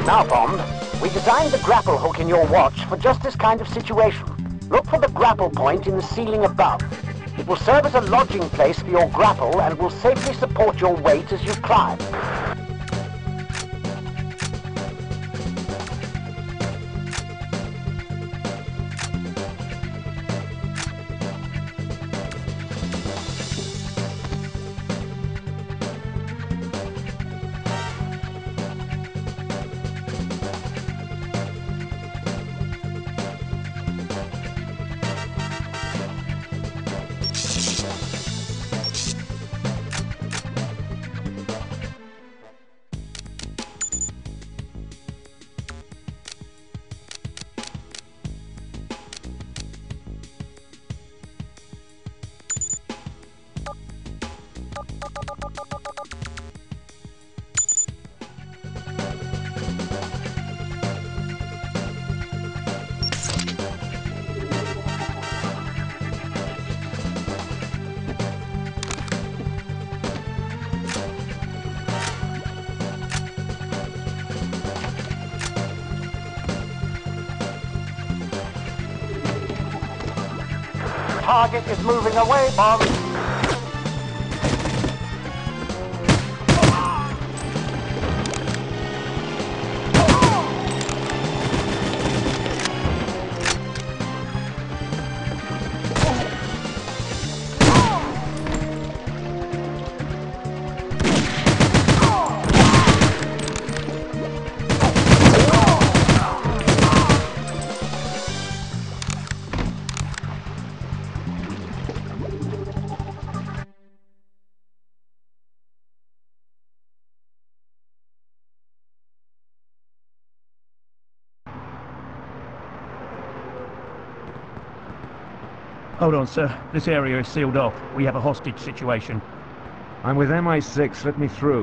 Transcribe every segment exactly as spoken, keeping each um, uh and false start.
Now, Bond, we designed the grapple hook in your watch for just this kind of situation. Look for the grapple point in the ceiling above. It will serve as a lodging place for your grapple and will safely support your weight as you climb. Target is moving away, Bond. Hold on, sir. This area is sealed off. We have a hostage situation. I'm with M I six. Let me through.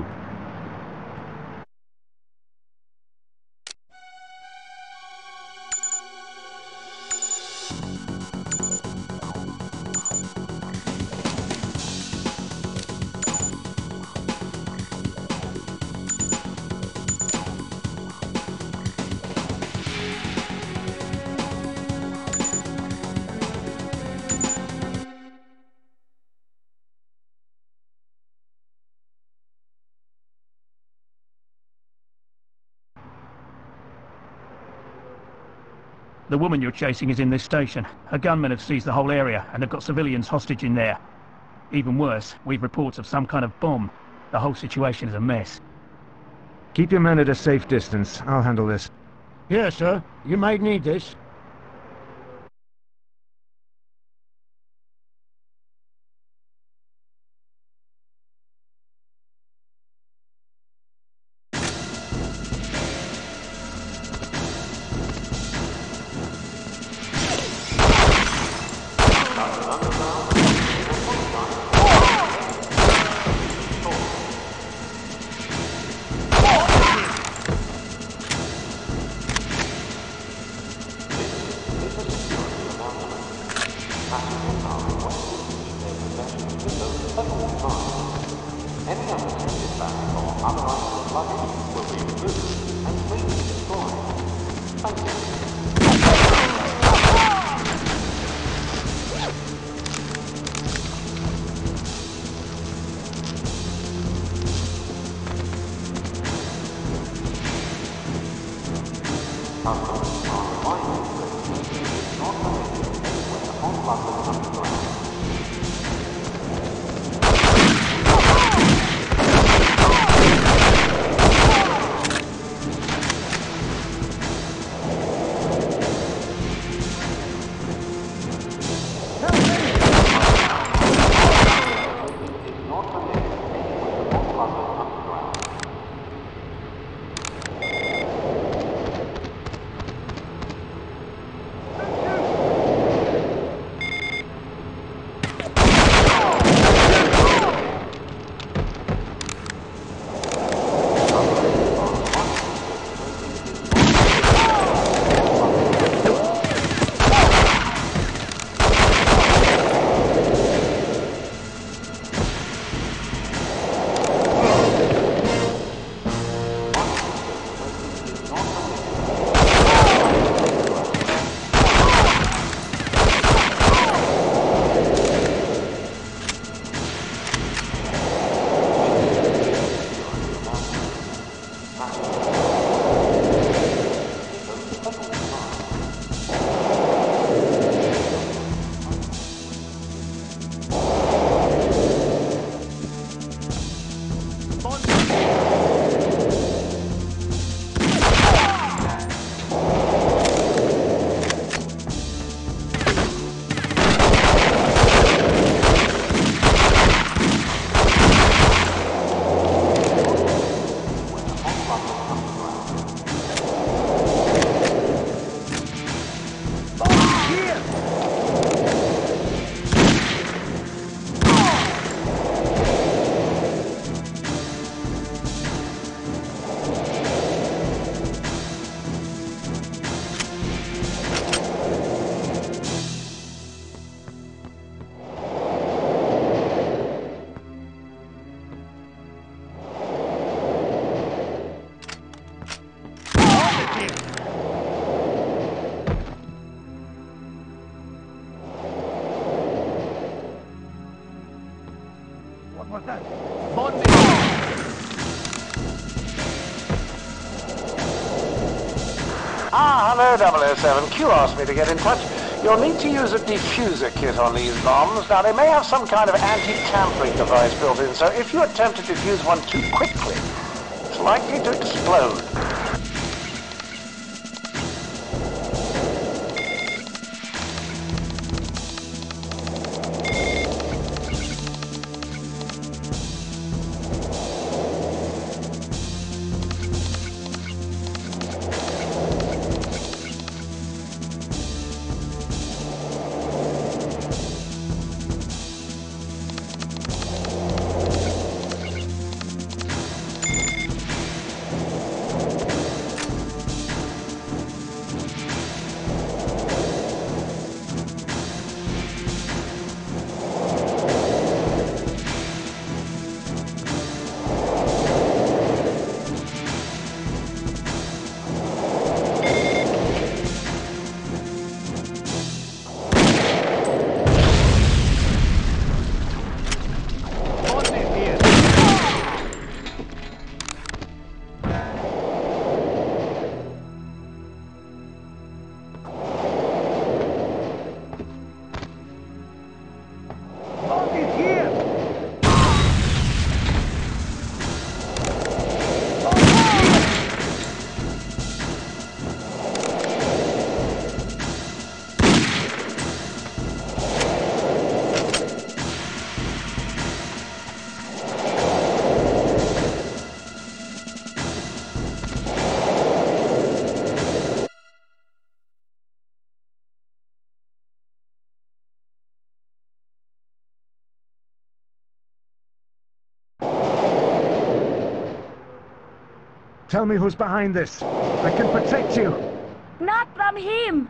The woman you're chasing is in this station. Her gunmen have seized the whole area, and they've got civilians hostage in there. Even worse, we've reports of some kind of bomb. The whole situation is a mess. Keep your men at a safe distance. I'll handle this. Yes, sir. You might need this. Ah, hello, double oh seven. Q asked me to get in touch. You'll need to use a diffuser kit on these bombs. Now, they may have some kind of anti-tampering device built in, so if you attempt to defuse one too quickly, it's likely to explode. Tell me who's behind this. I can protect you. Not from him!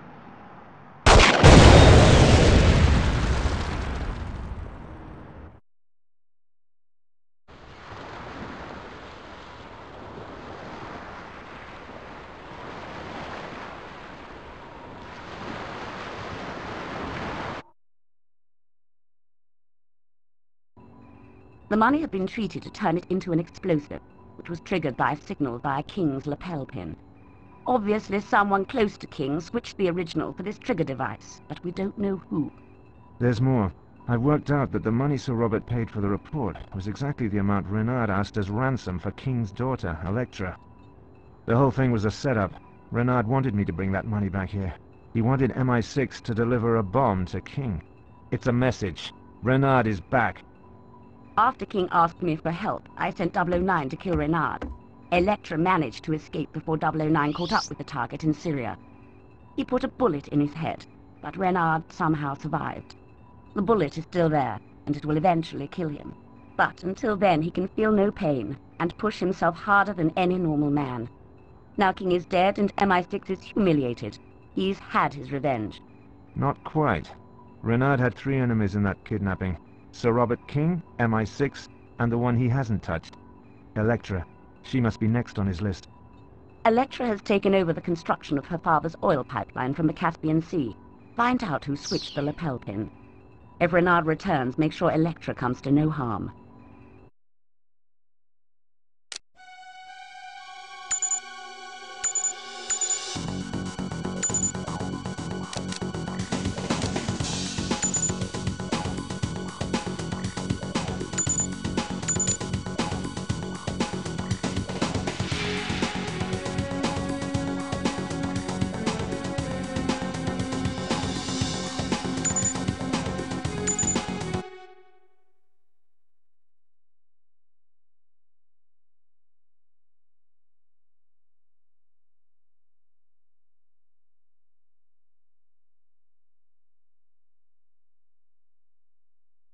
The money had been treated to turn it into an explosive, which was triggered by a signal via King's lapel pin. Obviously, someone close to King switched the original for this trigger device, but we don't know who. There's more. I've worked out that the money Sir Robert paid for the report was exactly the amount Renard asked as ransom for King's daughter, Electra. The whole thing was a setup. Renard wanted me to bring that money back here. He wanted M I six to deliver a bomb to King. It's a message. Renard is back. After King asked me for help, I sent double oh nine to kill Renard. Electra managed to escape before double oh nine caught up with the target in Syria. He put a bullet in his head, but Renard somehow survived. The bullet is still there, and it will eventually kill him. But until then, he can feel no pain, and push himself harder than any normal man. Now King is dead, and M I six is humiliated. He's had his revenge. Not quite. Renard had three enemies in that kidnapping. Sir Robert King, M I six, and the one he hasn't touched. Electra. She must be next on his list. Electra has taken over the construction of her father's oil pipeline from the Caspian Sea. Find out who switched the lapel pin. If Renard returns, make sure Electra comes to no harm.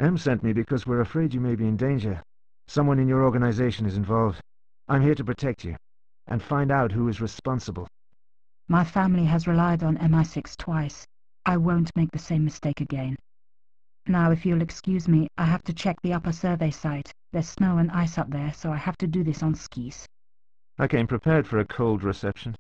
M sent me because we're afraid you may be in danger. Someone in your organization is involved. I'm here to protect you, and find out who is responsible. My family has relied on M I six twice. I won't make the same mistake again. Now, if you'll excuse me, I have to check the upper survey site. There's snow and ice up there, so I have to do this on skis. I came prepared for a cold reception.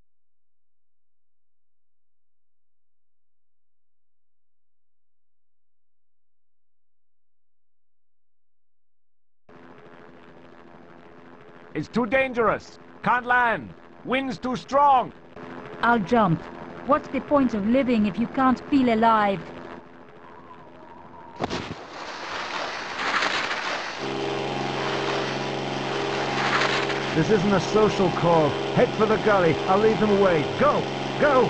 It's too dangerous. Can't land. Wind's too strong. I'll jump. What's the point of living if you can't feel alive? This isn't a social call. Head for the gully. I'll lead them away. Go! Go!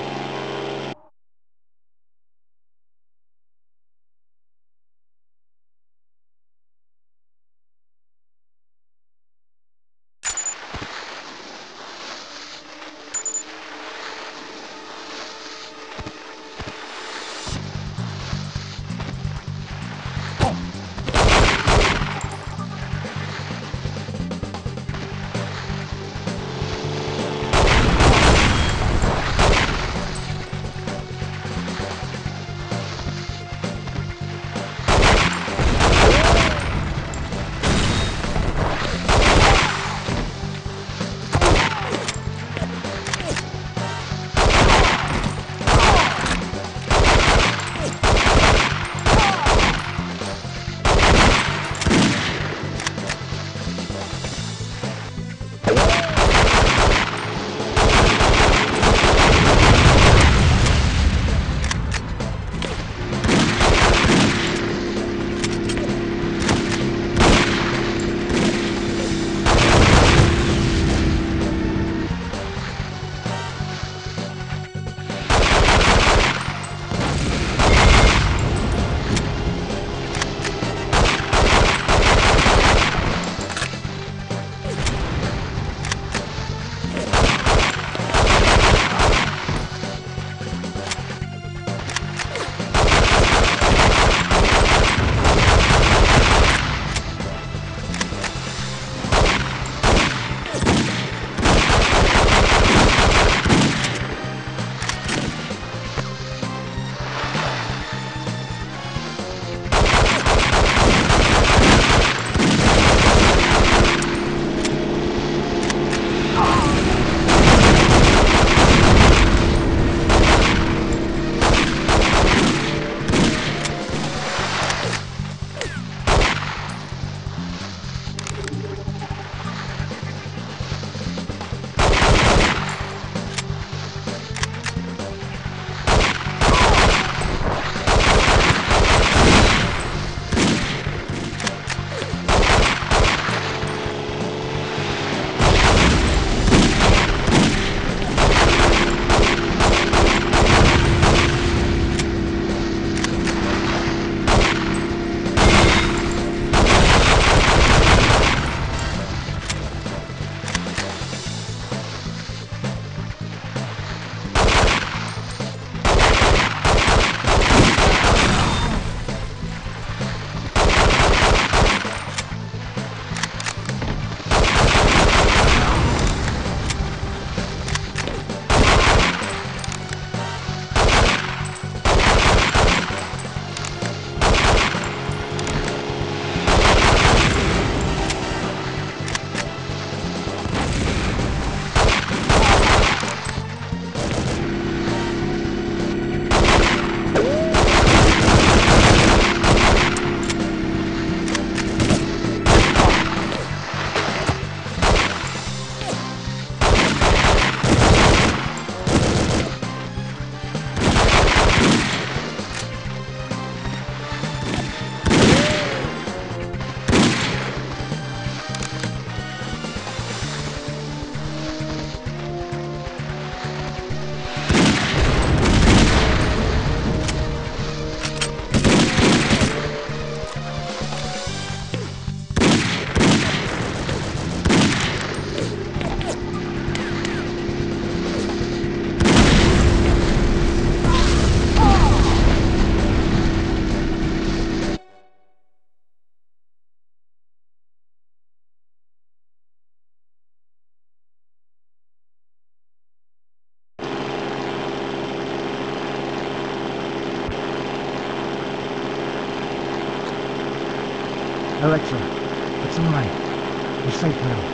Electra. It's all right. You're safe now.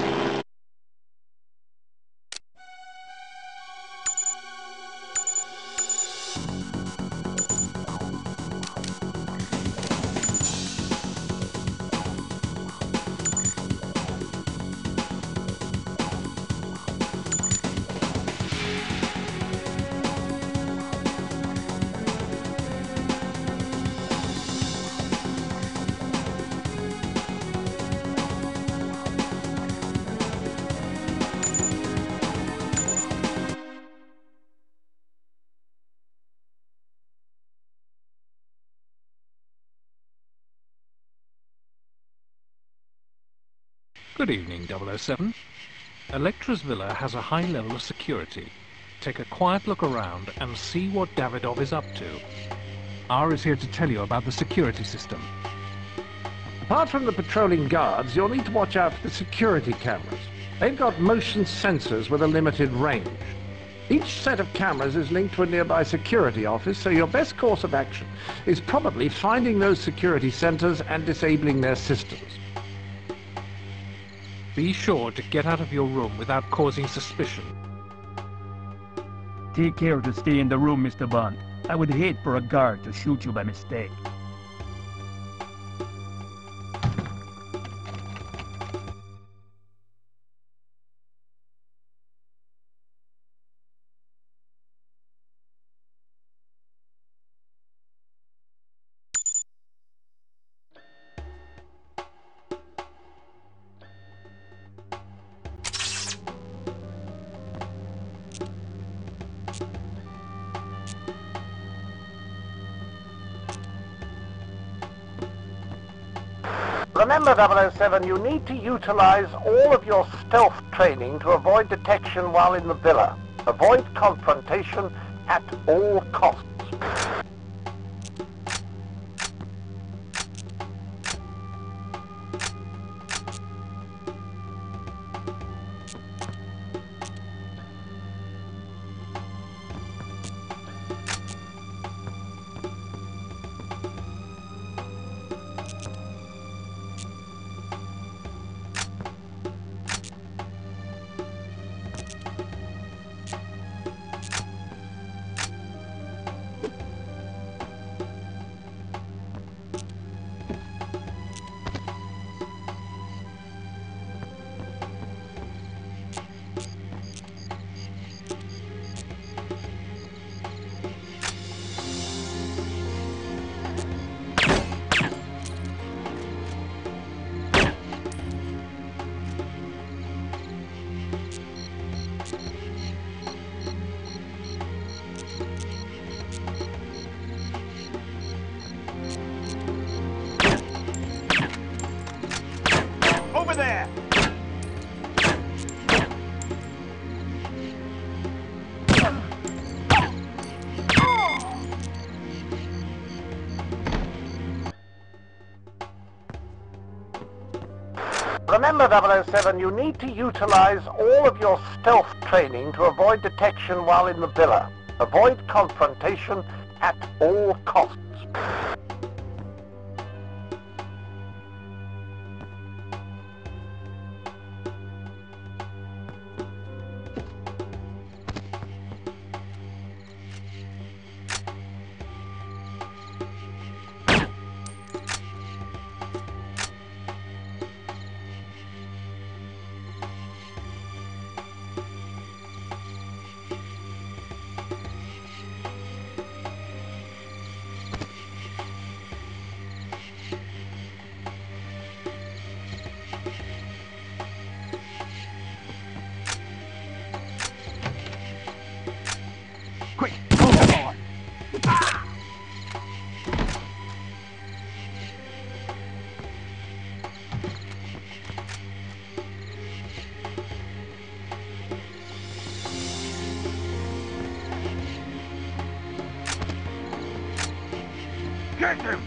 Good evening, double oh seven. Electra's villa has a high level of security. Take a quiet look around and see what Davidov is up to. R is here to tell you about the security system. Apart from the patrolling guards, you'll need to watch out for the security cameras. They've got motion sensors with a limited range. Each set of cameras is linked to a nearby security office, so your best course of action is probably finding those security centers and disabling their systems. Be sure to get out of your room without causing suspicion. Take care to stay in the room, Mister Bond. I would hate for a guard to shoot you by mistake. Remember, double oh seven, you need to utilize all of your stealth training to avoid detection while in the villa. Avoid confrontation at all costs. Over there! Remember, double oh seven, you need to utilize all of your stealth training to avoid detection while in the villa. Avoid confrontation at all costs. Quick, move forward! Get him!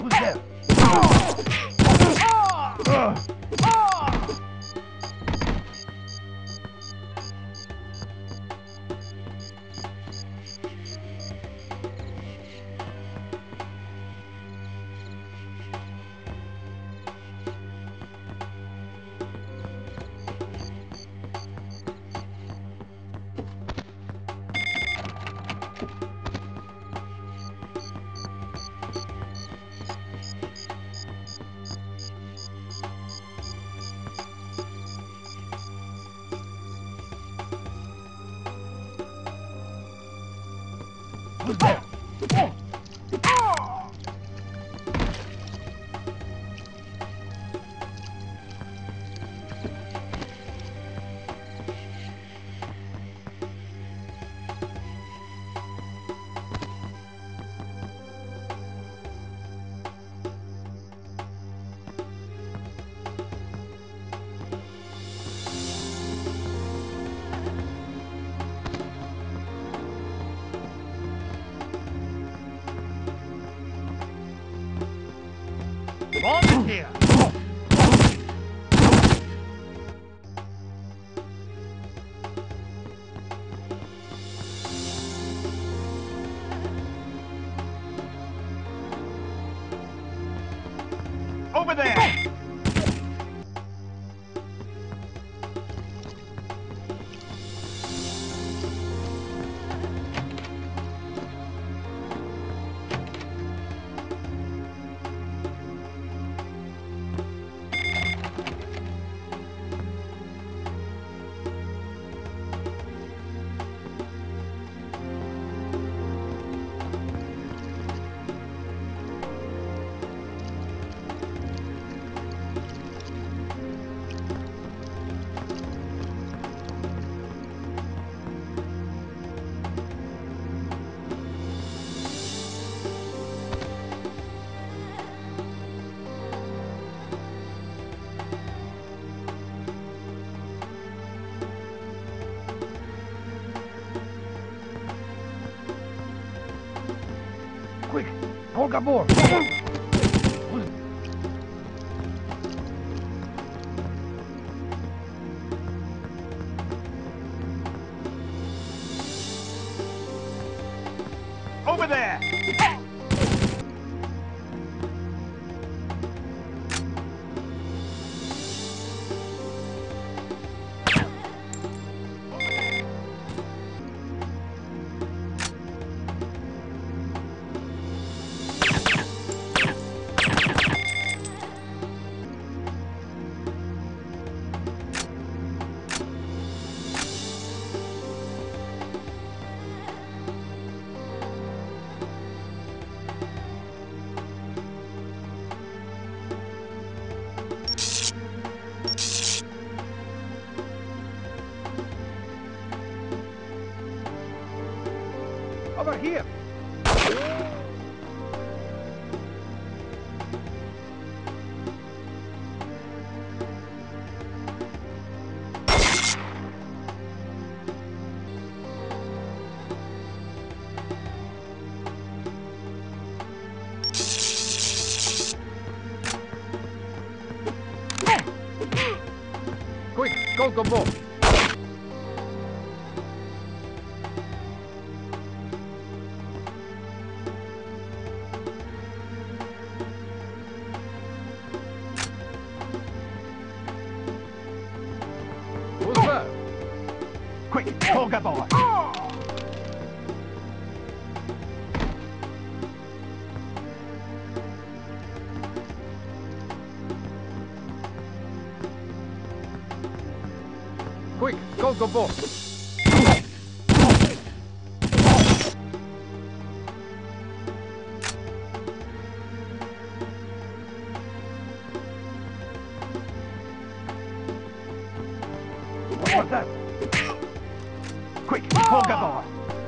Who's there? Who's there? On here! Over there! Quick! Call Gabor! Over there! Over here! Quick, go, go, go! Who's there? Quick, call Gabor! Quick, go, go, go! What's that? Quick, call Gabor!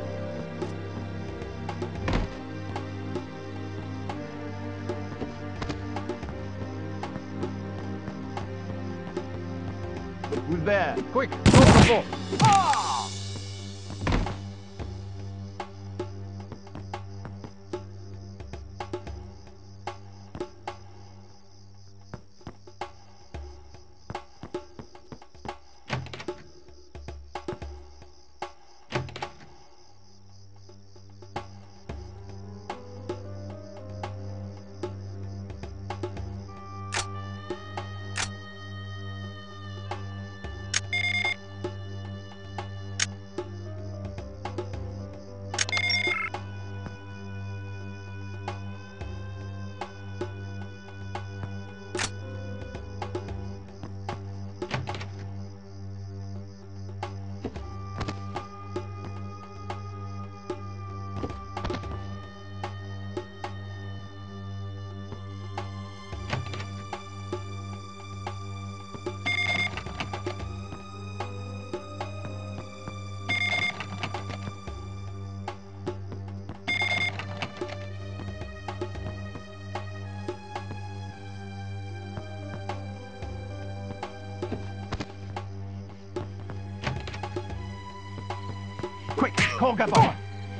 Who's there? Quick, go, go, go! Ah! Call Gabon.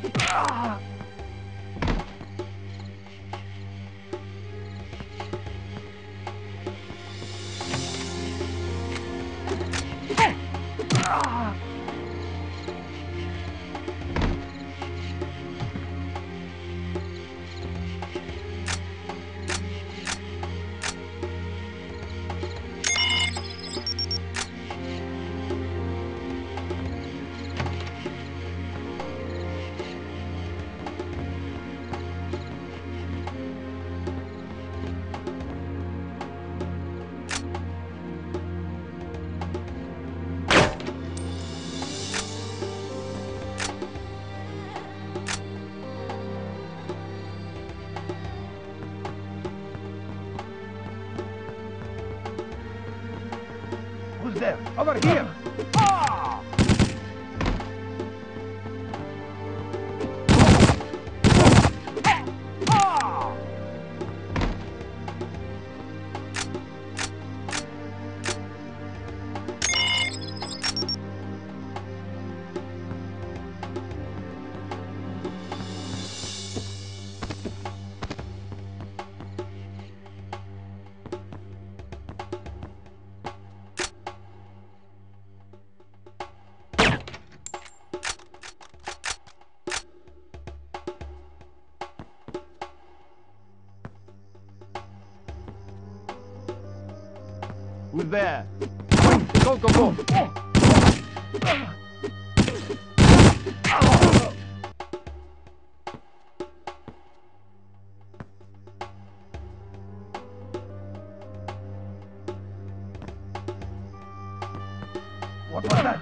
Who's there? Over here! Ah! Ah! Who's there? Go, go, go! What was that?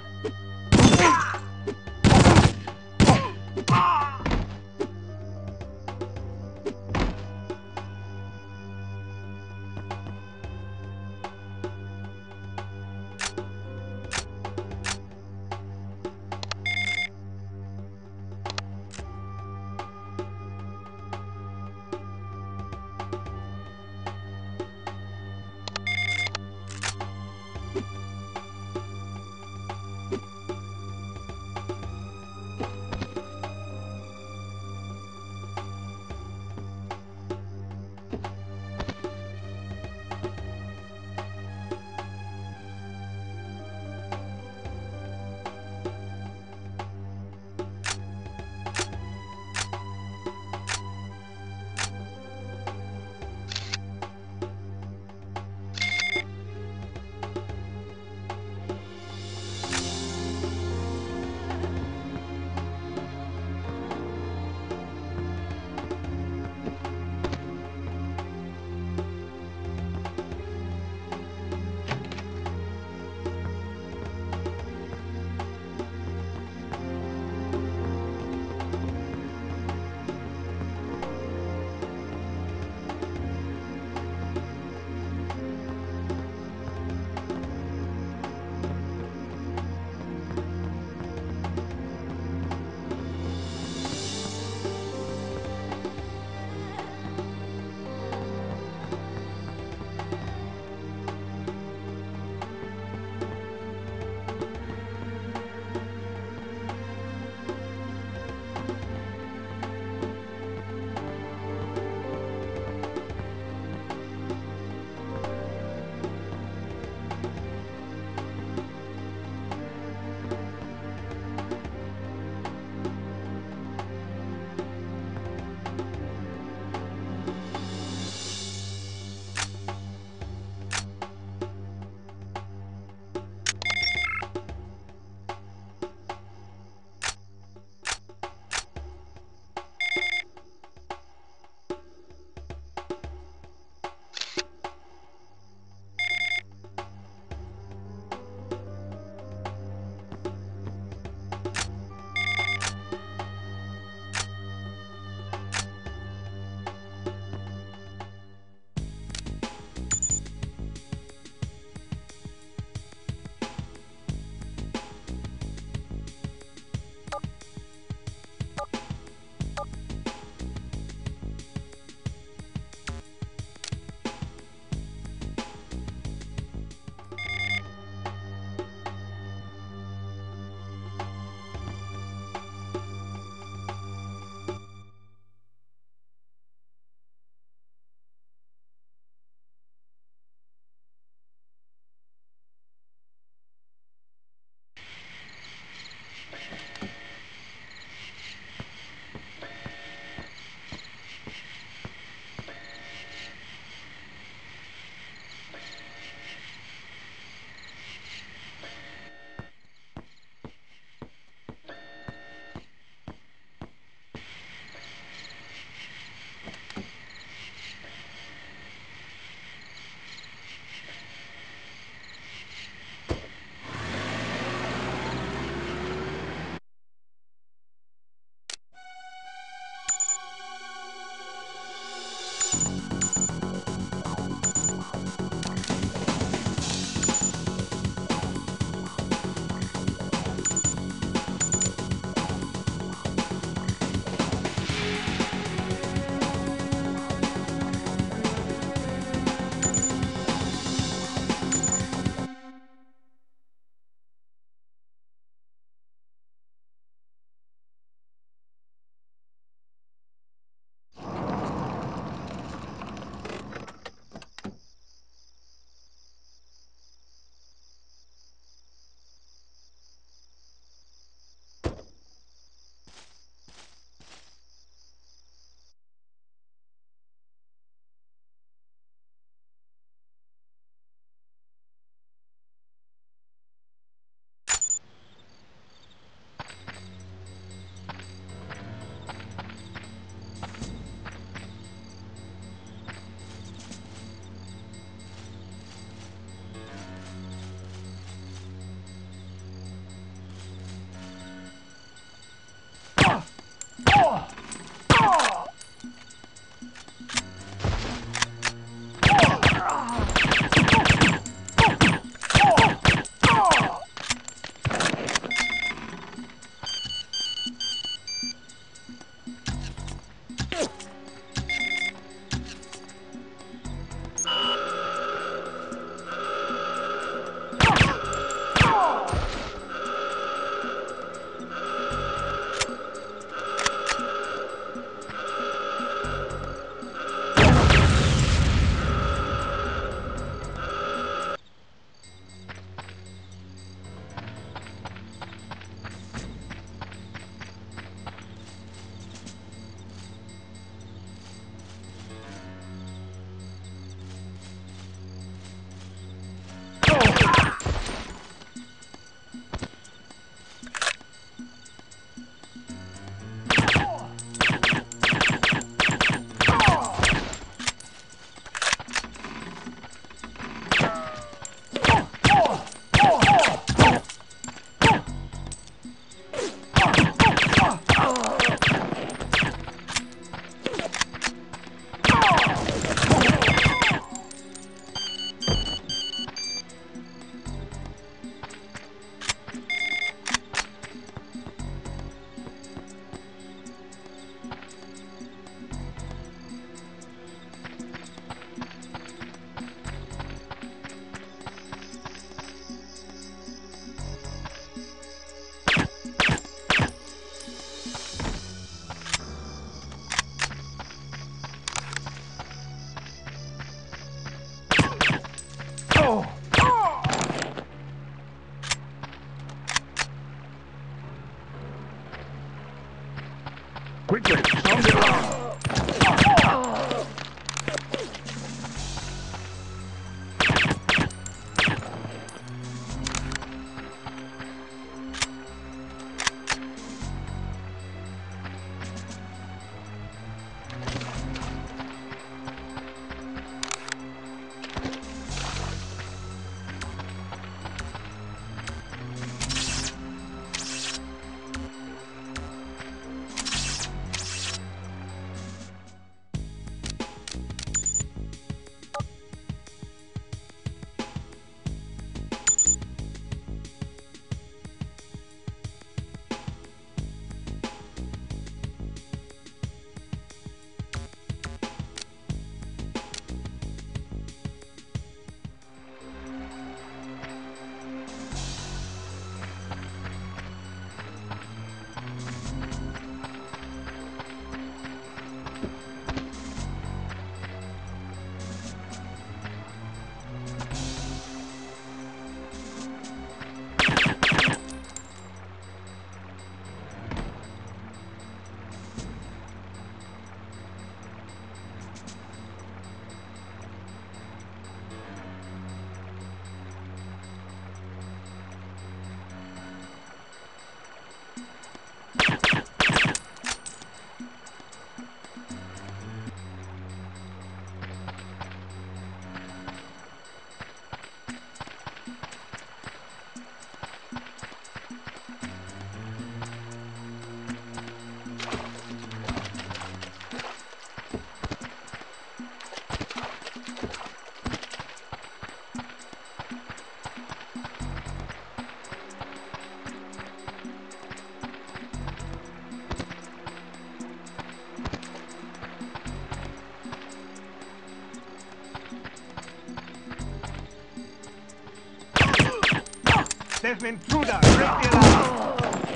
There's an intruder! Raise the alarm!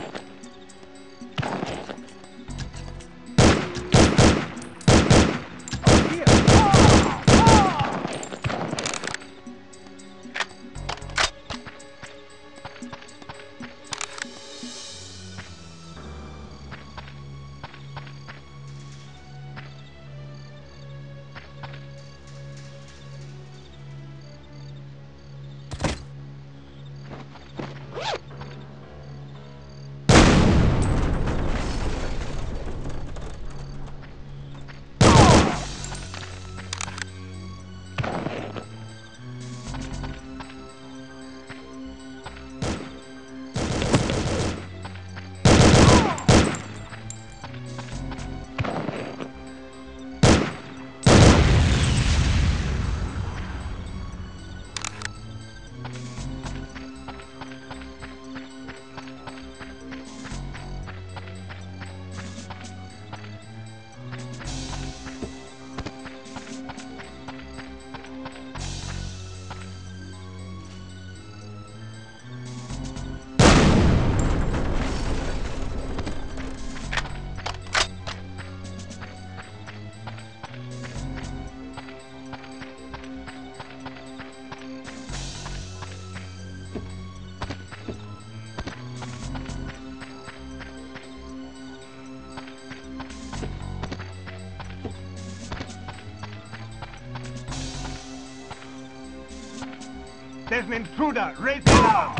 There's an intruder! Raise the alarm!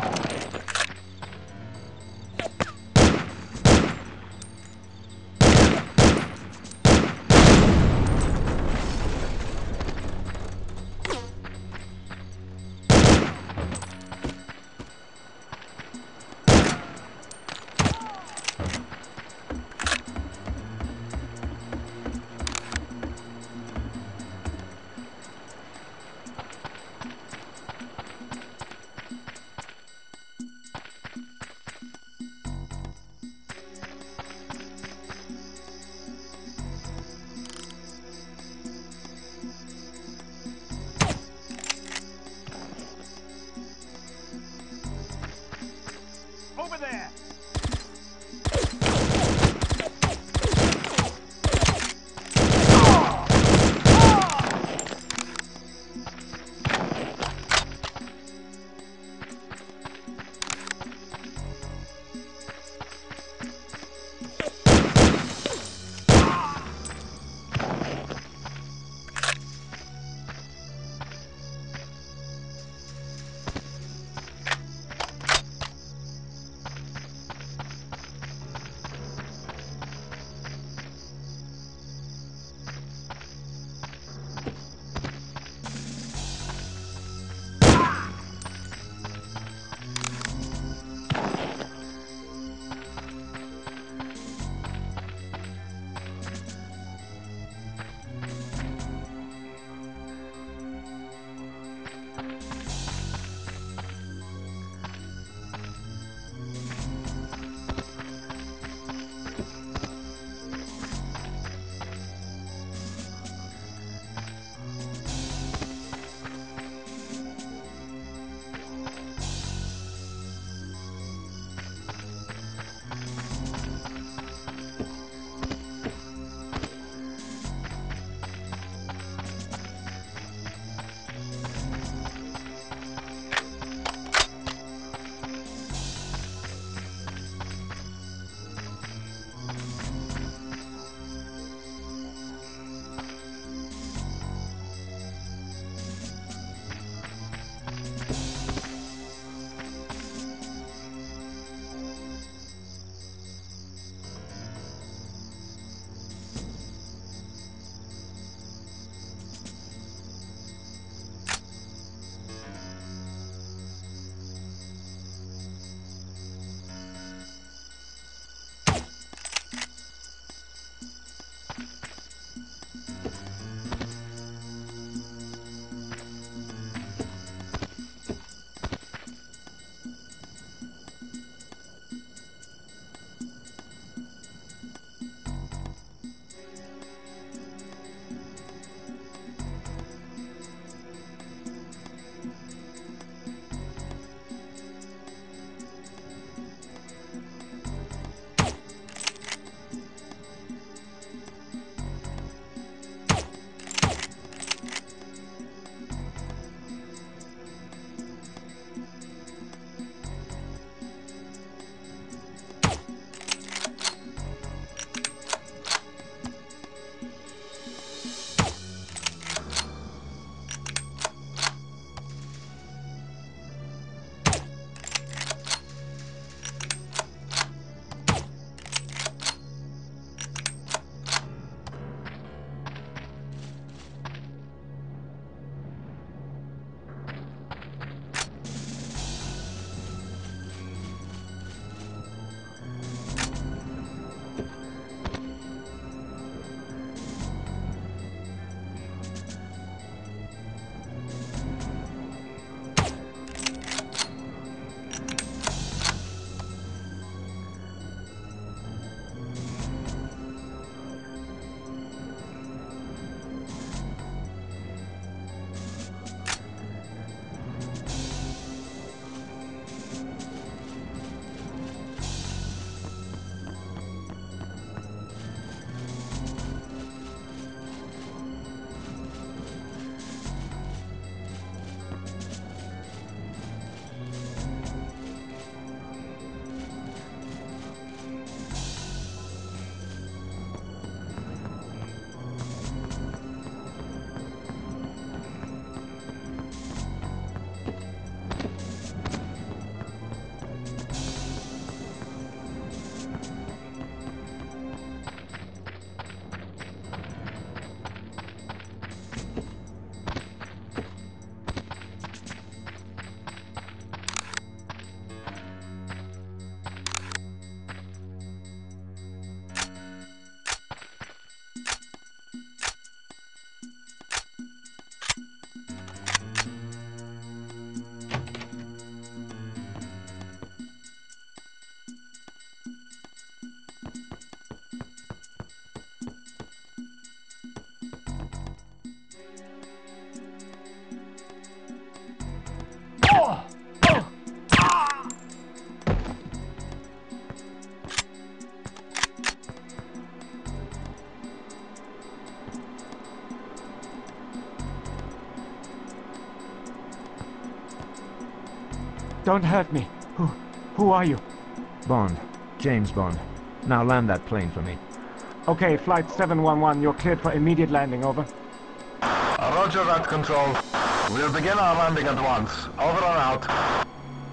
Don't hurt me. Who... who are you? Bond. James Bond. Now land that plane for me. Okay, Flight seven one one, you're cleared for immediate landing, over. Roger that, Control. We'll begin our landing at once. Over and out.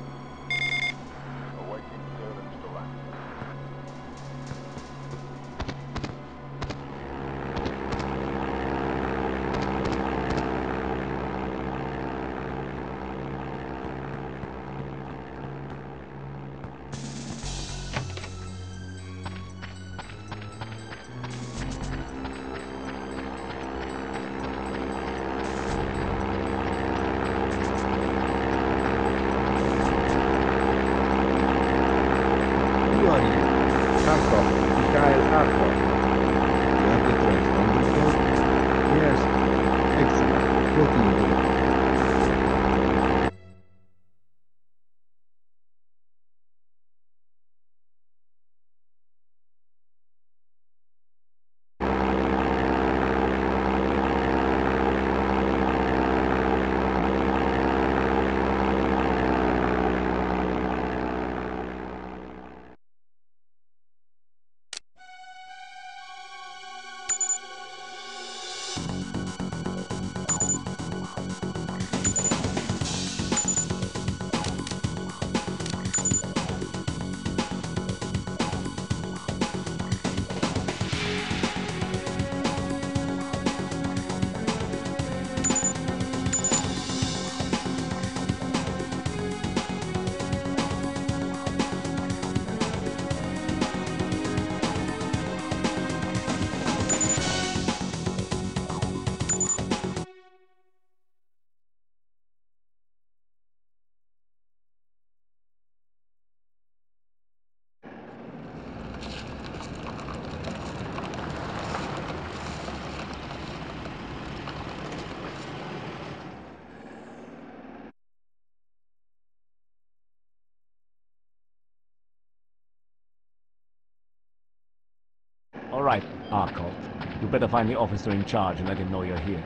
All right, Arcot. You better find the officer in charge and let him know you're here.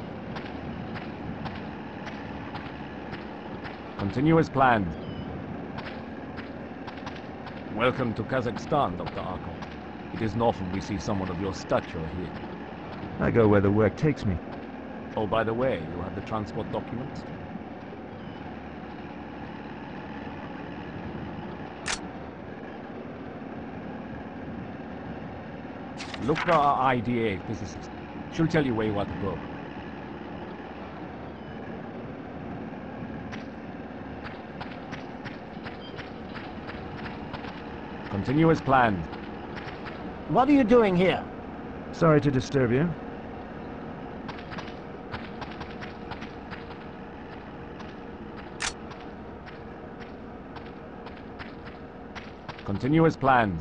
Continue as planned. Welcome to Kazakhstan, Doctor Arcot. It isn't often we see someone of your stature here. I go where the work takes me. Oh, by the way, you have the transport documents? Look for our I D A physicist. She'll tell you where you want to go. Continue as planned. What are you doing here? Sorry to disturb you. Continue as planned.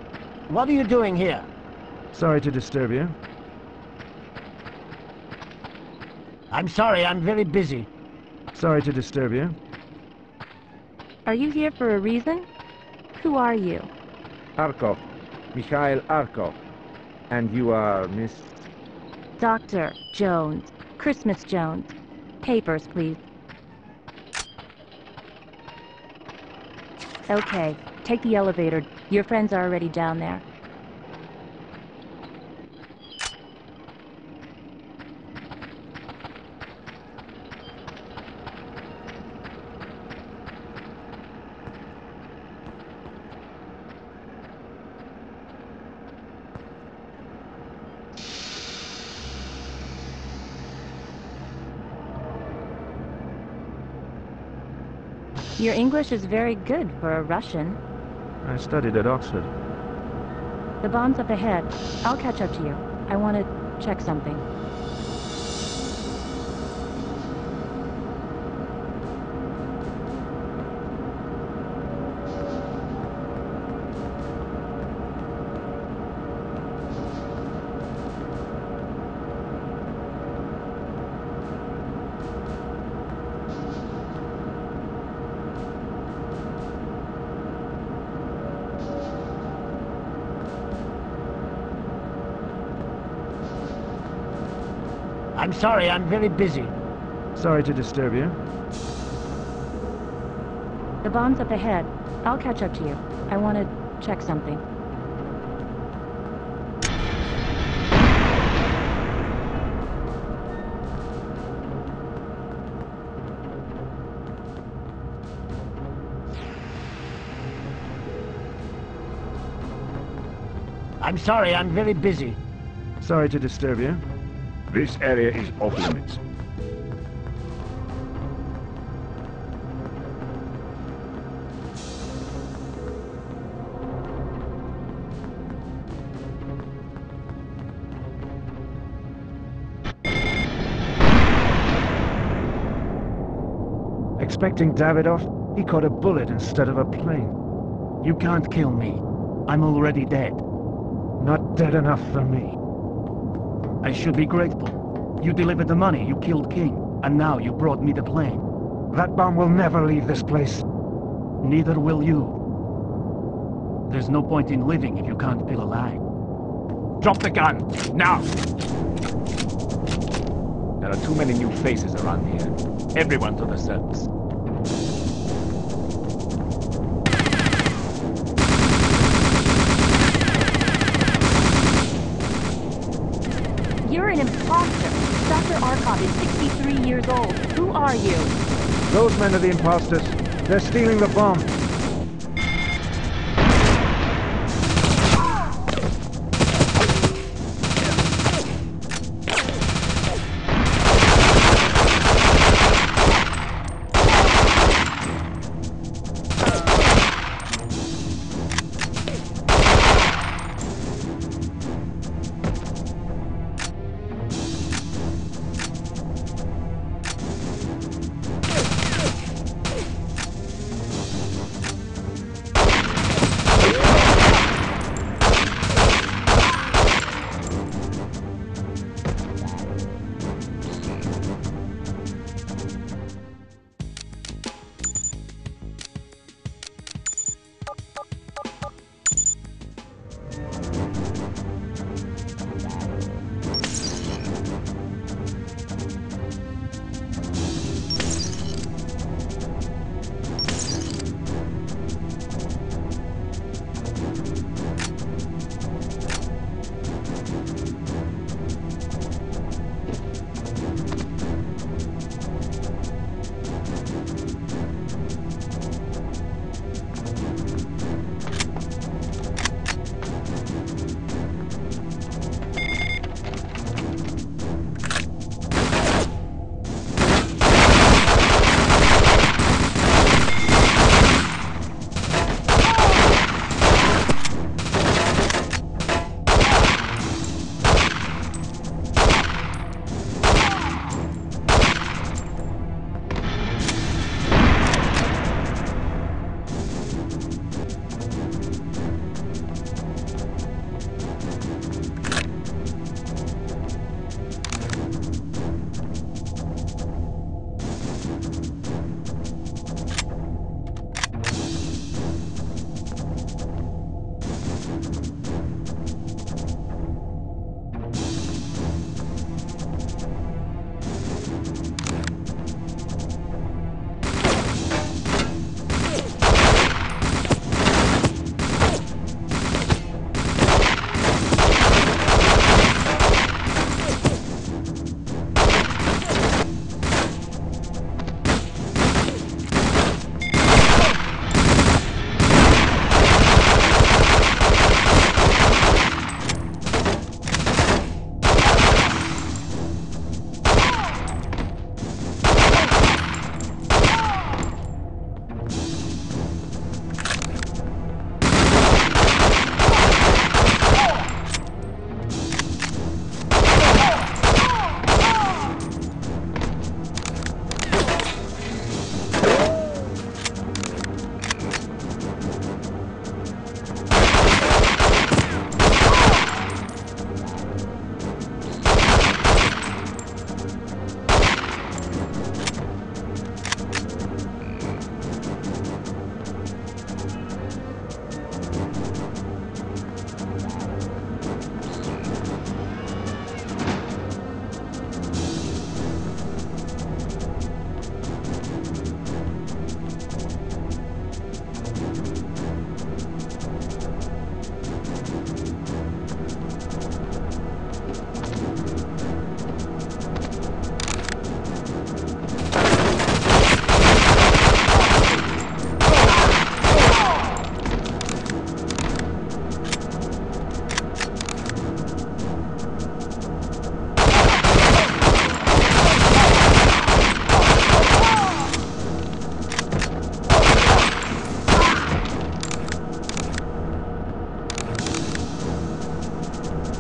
What are you doing here? Sorry to disturb you. I'm sorry, I'm very busy. Sorry to disturb you. Are you here for a reason? Who are you? Arkov. Mikhail Arkov. And you are Miss... Doctor Jones. Christmas Jones. Papers, please. Okay, take the elevator. Your friends are already down there. Your English is very good for a Russian. I studied at Oxford. The bomb's up ahead. I'll catch up to you. I want to check something. I'm sorry, I'm very busy. Sorry to disturb you. The bomb's up ahead. I'll catch up to you. I want to check something. I'm sorry, I'm very busy. Sorry to disturb you. This area is off limits. Expecting Davidov, he caught a bullet instead of a plane. You can't kill me. I'm already dead. Not dead enough for me. I should be grateful. You delivered the money, you killed King, and now you brought me the plane. That bomb will never leave this place. Neither will you. There's no point in living if you can't feel alive. Drop the gun! Now! There are too many new faces around here. Everyone to the surface. You're an imposter. Doctor Arkov is sixty-three years old. Who are you? Those men are the imposters. They're stealing the bomb.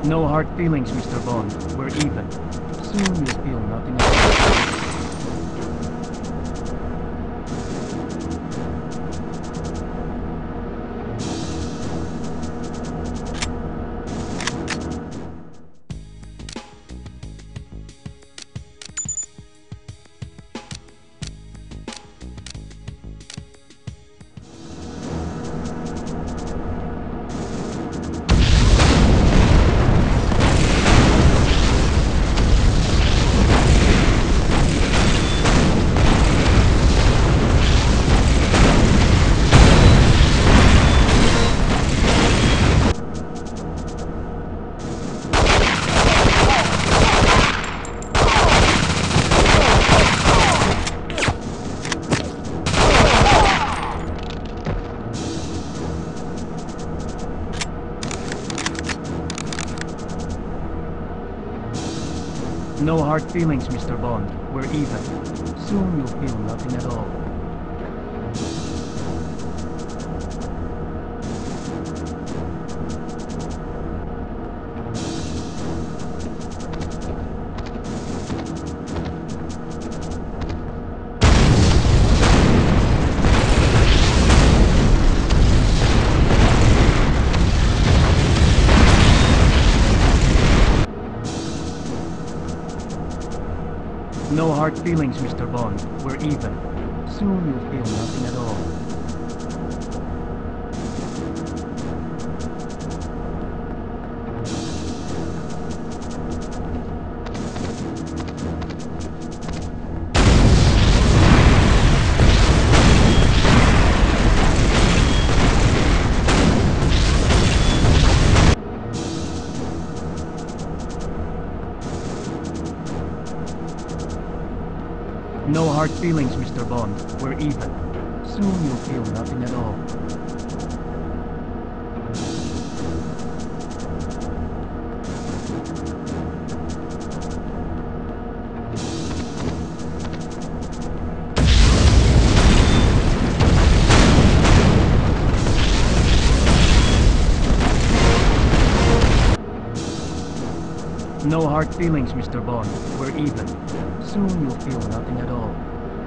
No hard feelings, Mister Bond. We're even. Soon you'll feel nothing else. No hard feelings, Mister Bond. We're even. Soon you'll feel nothing at all. No hard feelings, Mister Bond. We're even. Soon you'll feel nothing at all. No hard feelings, Mister Bond. We're even. Soon you'll feel nothing at all. No hard feelings, Mister Bond. We're even. Soon you'll feel nothing at all.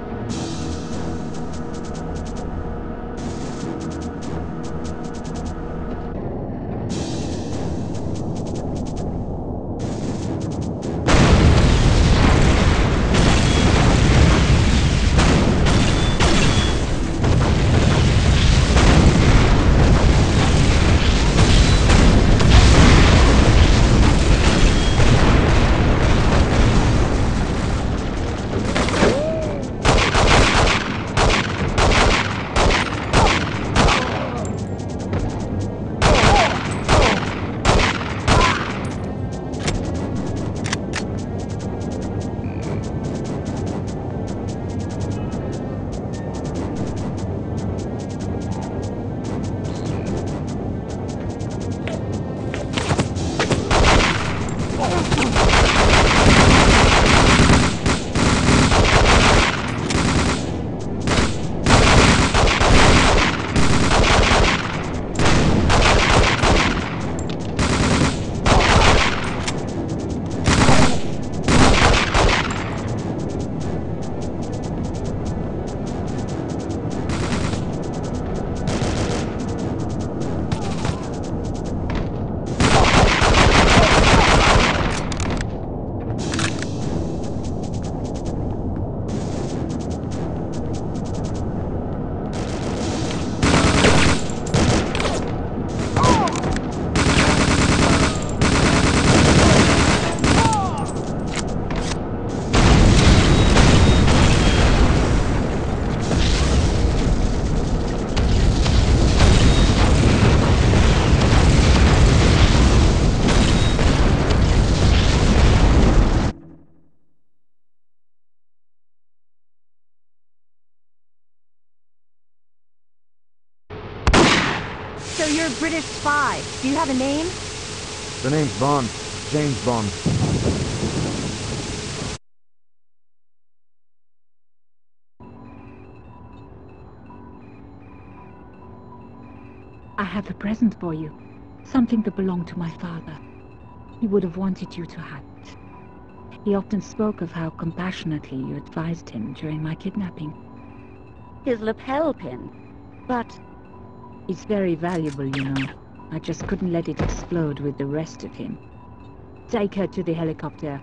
So you're a British spy. Do you have a name? The name's Bond. James Bond. I have a present for you. Something that belonged to my father. He would have wanted you to have it. He often spoke of how compassionately you advised him during my kidnapping. His lapel pin. But It's very valuable, you know. I just couldn't let it explode with the rest of him. Take her to the helicopter.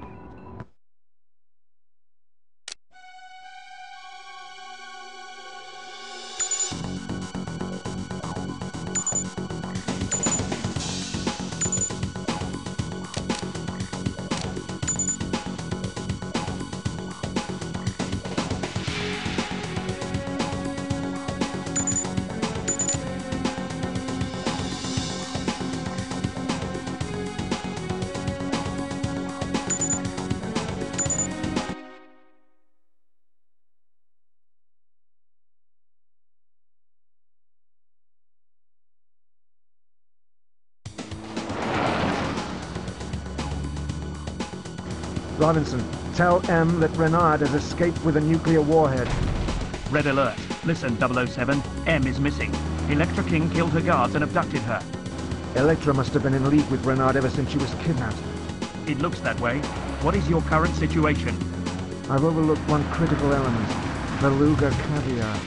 Robinson, tell M that Renard has escaped with a nuclear warhead. Red alert. Listen, double oh seven. M is missing. Electra King killed her guards and abducted her. Electra must have been in league with Renard ever since she was kidnapped. It looks that way. What is your current situation? I've overlooked one critical element. Beluga caviar.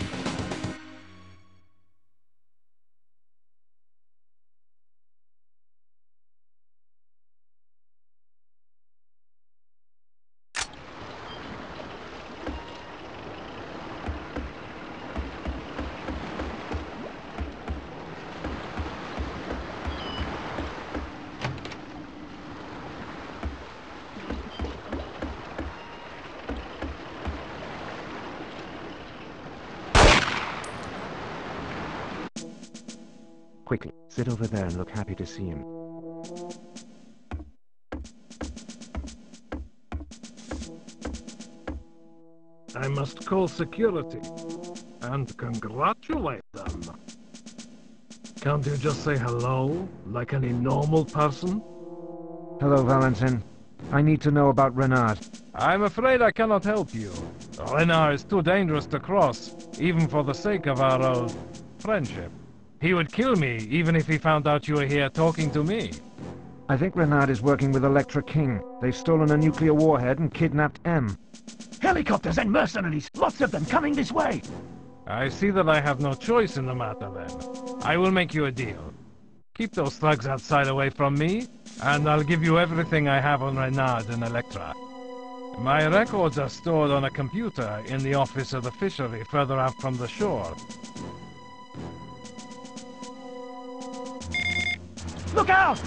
Quickly, sit over there and look happy to see him. I must call security and congratulate them. Can't you just say hello, like any normal person? Hello, Valentin. I need to know about Renard. I'm afraid I cannot help you. Renard is too dangerous to cross, even for the sake of our old friendship. He would kill me, even if he found out you were here talking to me. I think Renard is working with Electra King. They've stolen a nuclear warhead and kidnapped M. Helicopters and mercenaries! Lots of them coming this way! I see that I have no choice in the matter, then. I will make you a deal. Keep those thugs outside away from me, and I'll give you everything I have on Renard and Electra. My records are stored on a computer in the office of the fishery further out from the shore. Look out!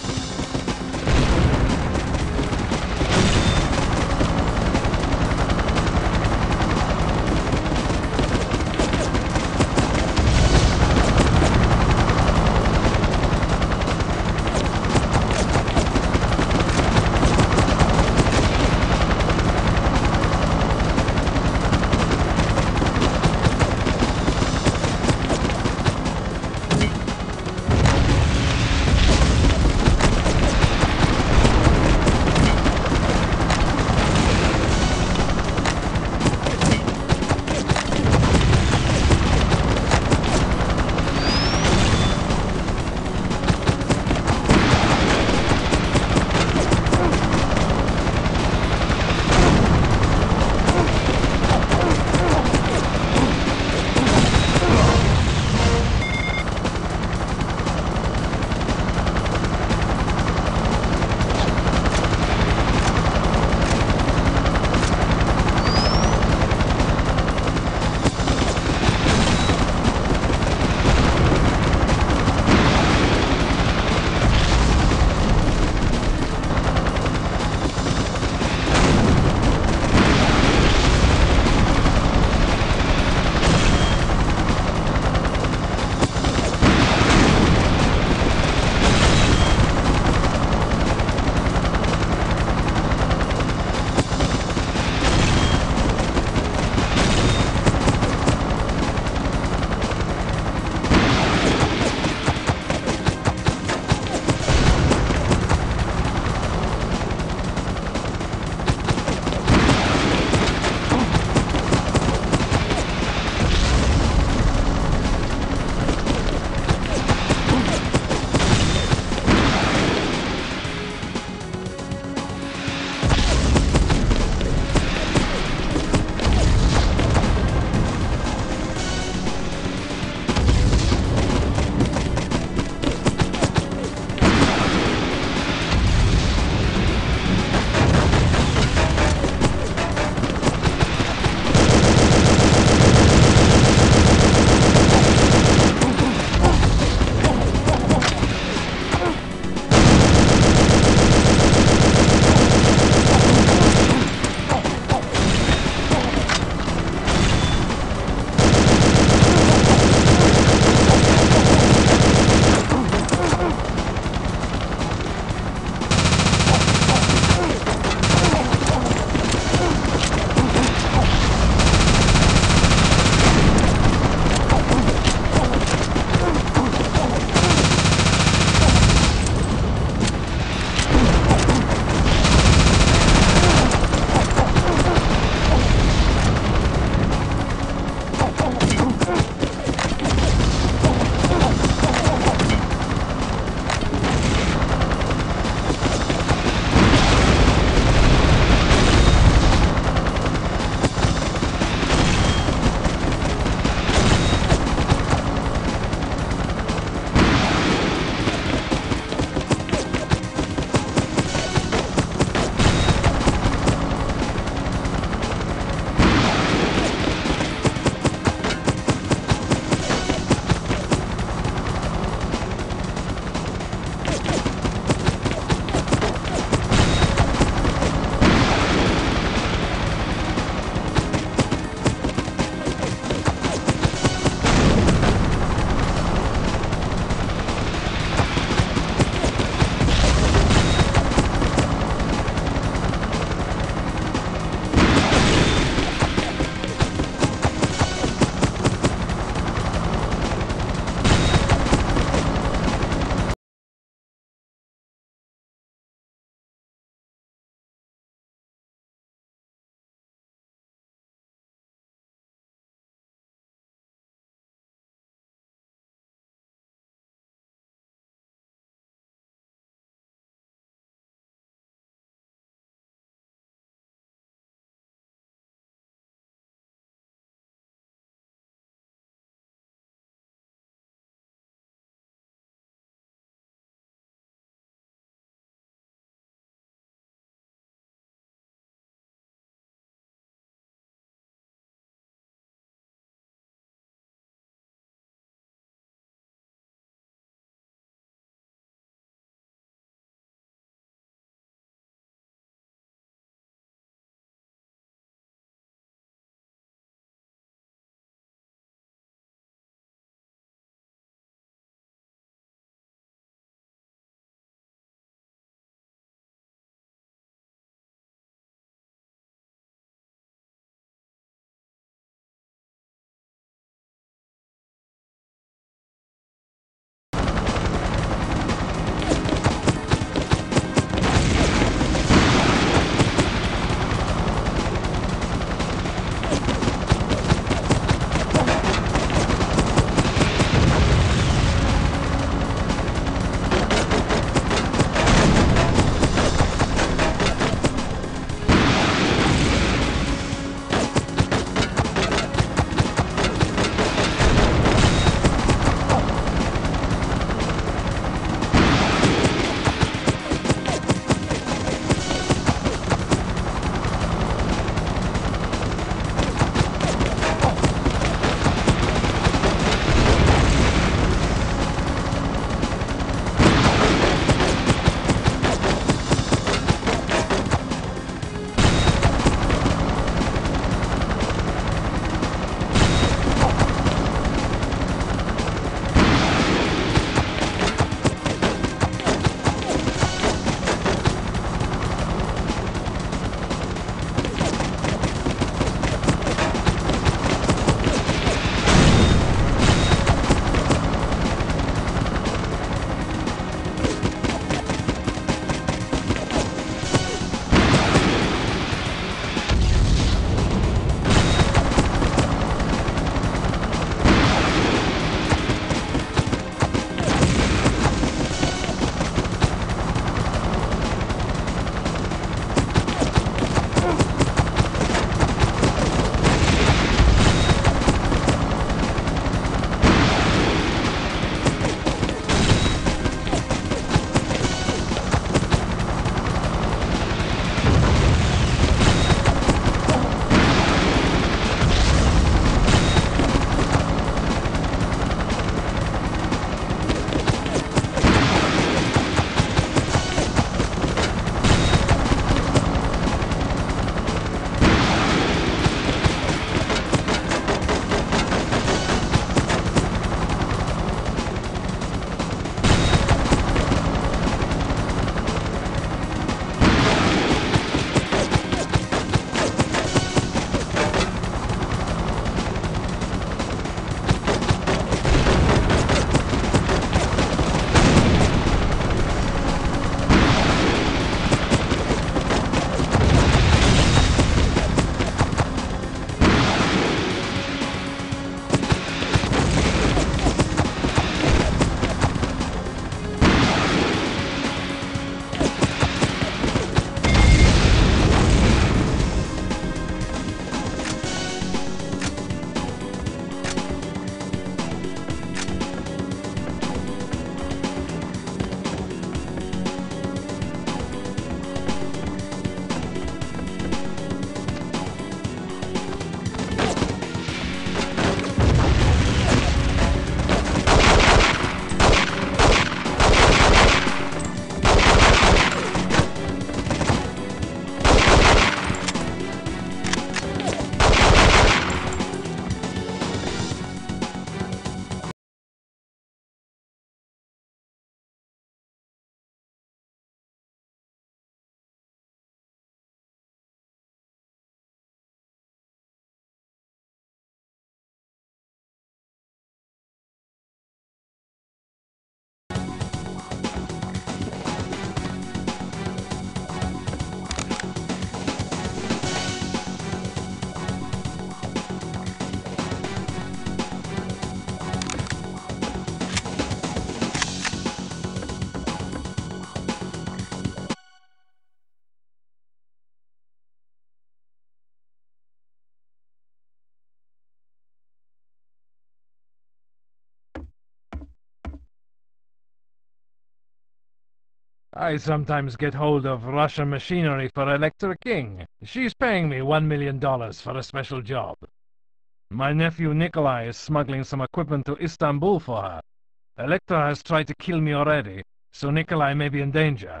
I sometimes get hold of Russian machinery for Electra King. She's paying me one million dollars for a special job. My nephew Nikolai is smuggling some equipment to Istanbul for her. Electra has tried to kill me already, so Nikolai may be in danger.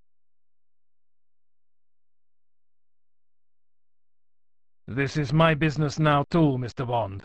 This is my business now too, Mister Bond.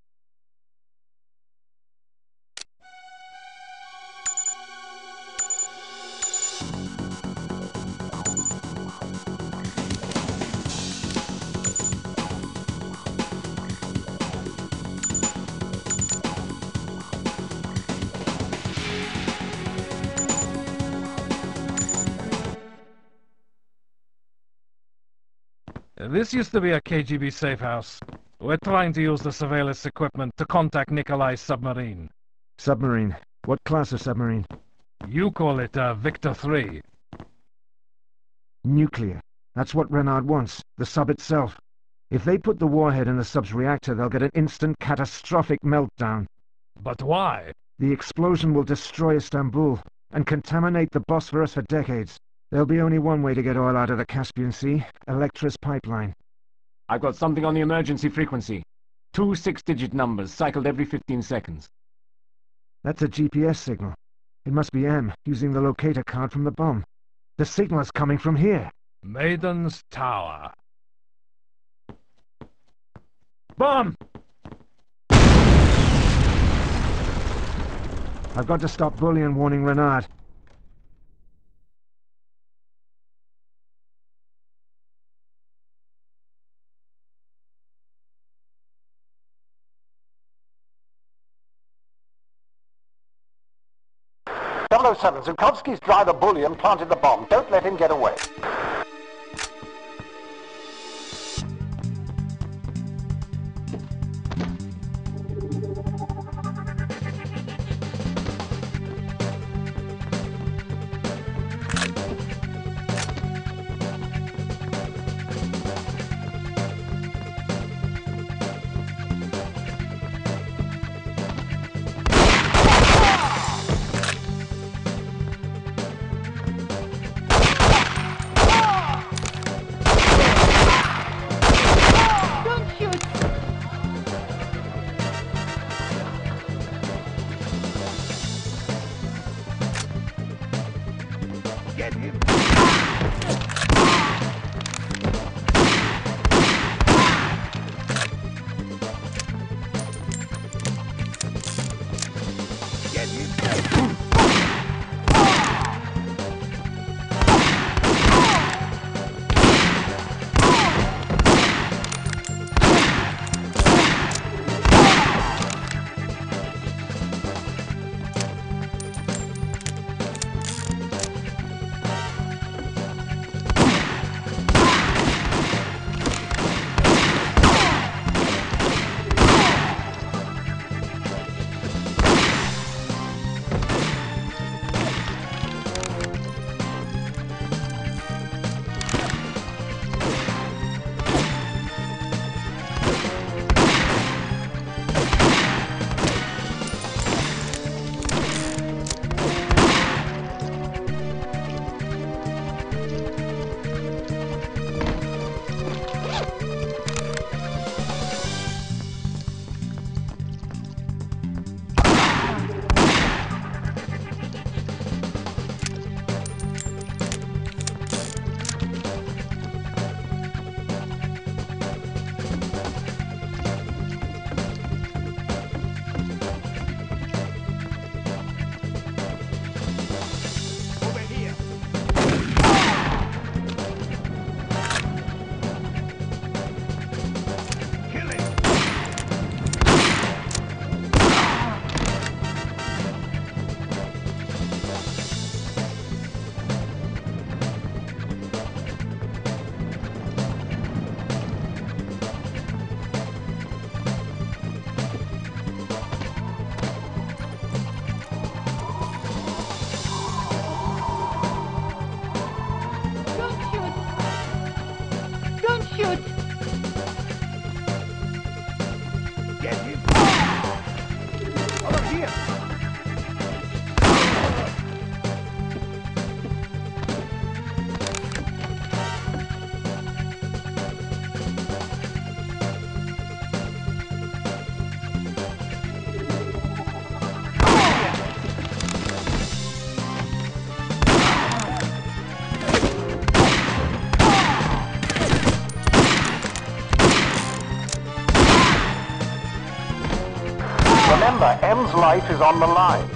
This used to be a K G B safe house. We're trying to use the surveillance equipment to contact Nikolai's submarine. Submarine? What class of submarine? You call it uh, Victor three. Nuclear. That's what Renard wants, the sub itself. If they put the warhead in the sub's reactor, they'll get an instant catastrophic meltdown. But why? The explosion will destroy Istanbul and contaminate the Bosphorus for decades. There'll be only one way to get oil out of the Caspian Sea, Electra's pipeline. I've got something on the emergency frequency. Two six-digit numbers, cycled every fifteen seconds. That's a G P S signal. It must be M, using the locator card from the bomb. The signal is coming from here. Maiden's Tower. Bomb! I've got to stop Bullion warning Renard. double oh seven, Zukovsky's driver Bullion planted the bomb. Don't let him get away. Remember, M's life is on the line.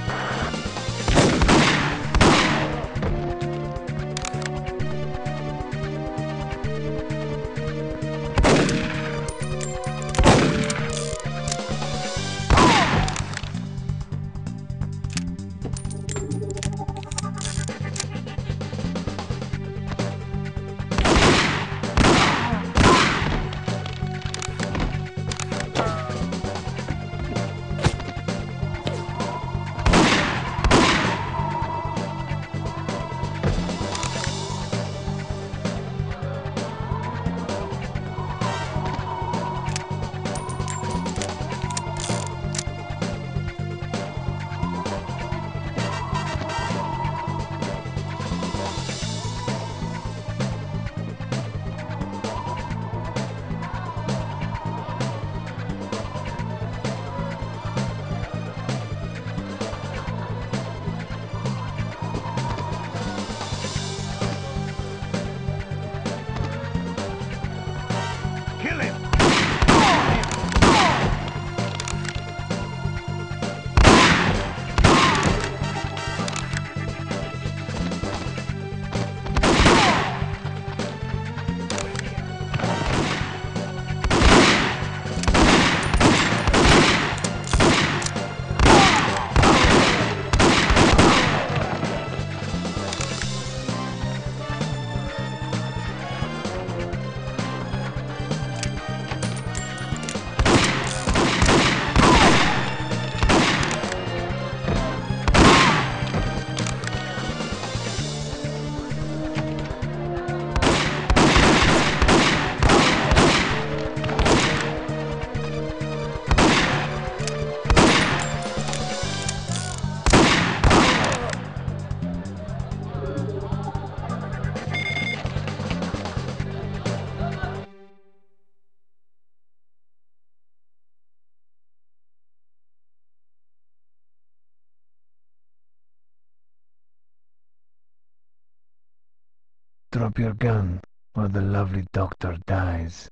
Drop your gun, or the lovely doctor dies.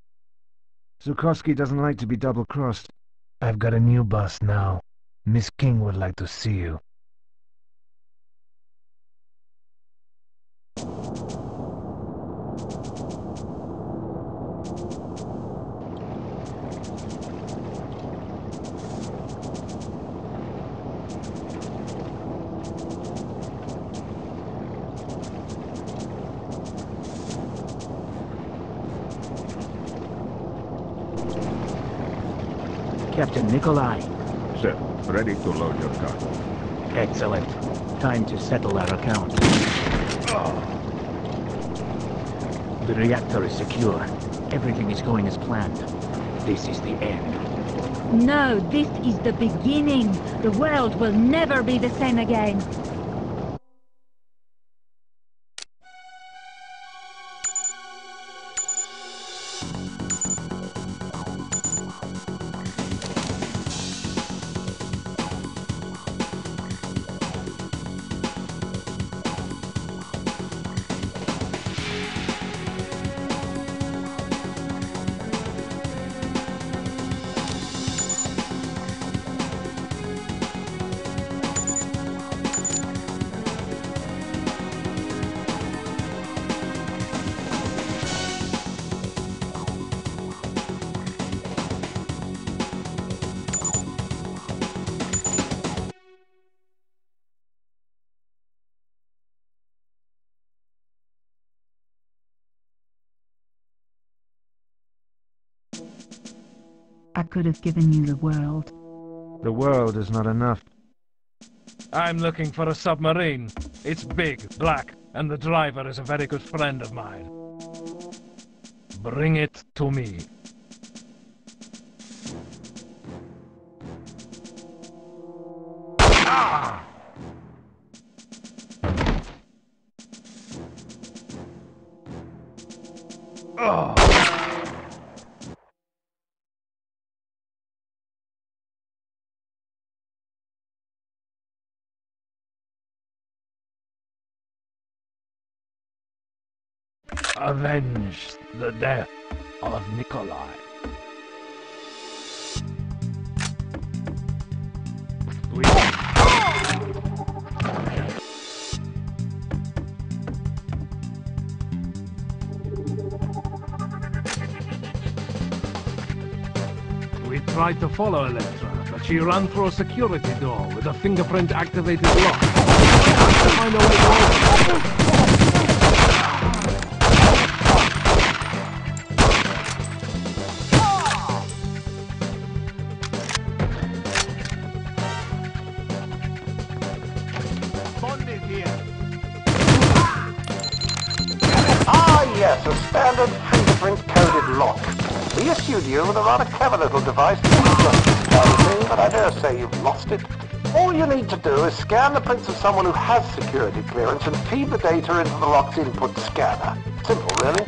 Zukovsky doesn't like to be double-crossed. I've got a new boss now. Miss King would like to see you. Captain Nikolai. Sir, ready to load your cargo. Excellent. Time to settle our account. The reactor is secure. Everything is going as planned. This is the end. No, this is the beginning. The world will never be the same again. I could have given you the world. The world is not enough. I'm looking for a submarine. It's big, black, and the driver is a very good friend of mine. Bring it to me. Ah! Oh! Avenge the death of Nikolai. We... We tried to follow Electra, but she ran through a security door with a fingerprint-activated lock. To find a way to Yes, a standard fingerprint-coded lock. We issued you with a rather clever little device to do just this kind of thing, but I dare say you've lost it. All you need to do is scan the prints of someone who has security clearance and feed the data into the lock's input scanner. Simple, really.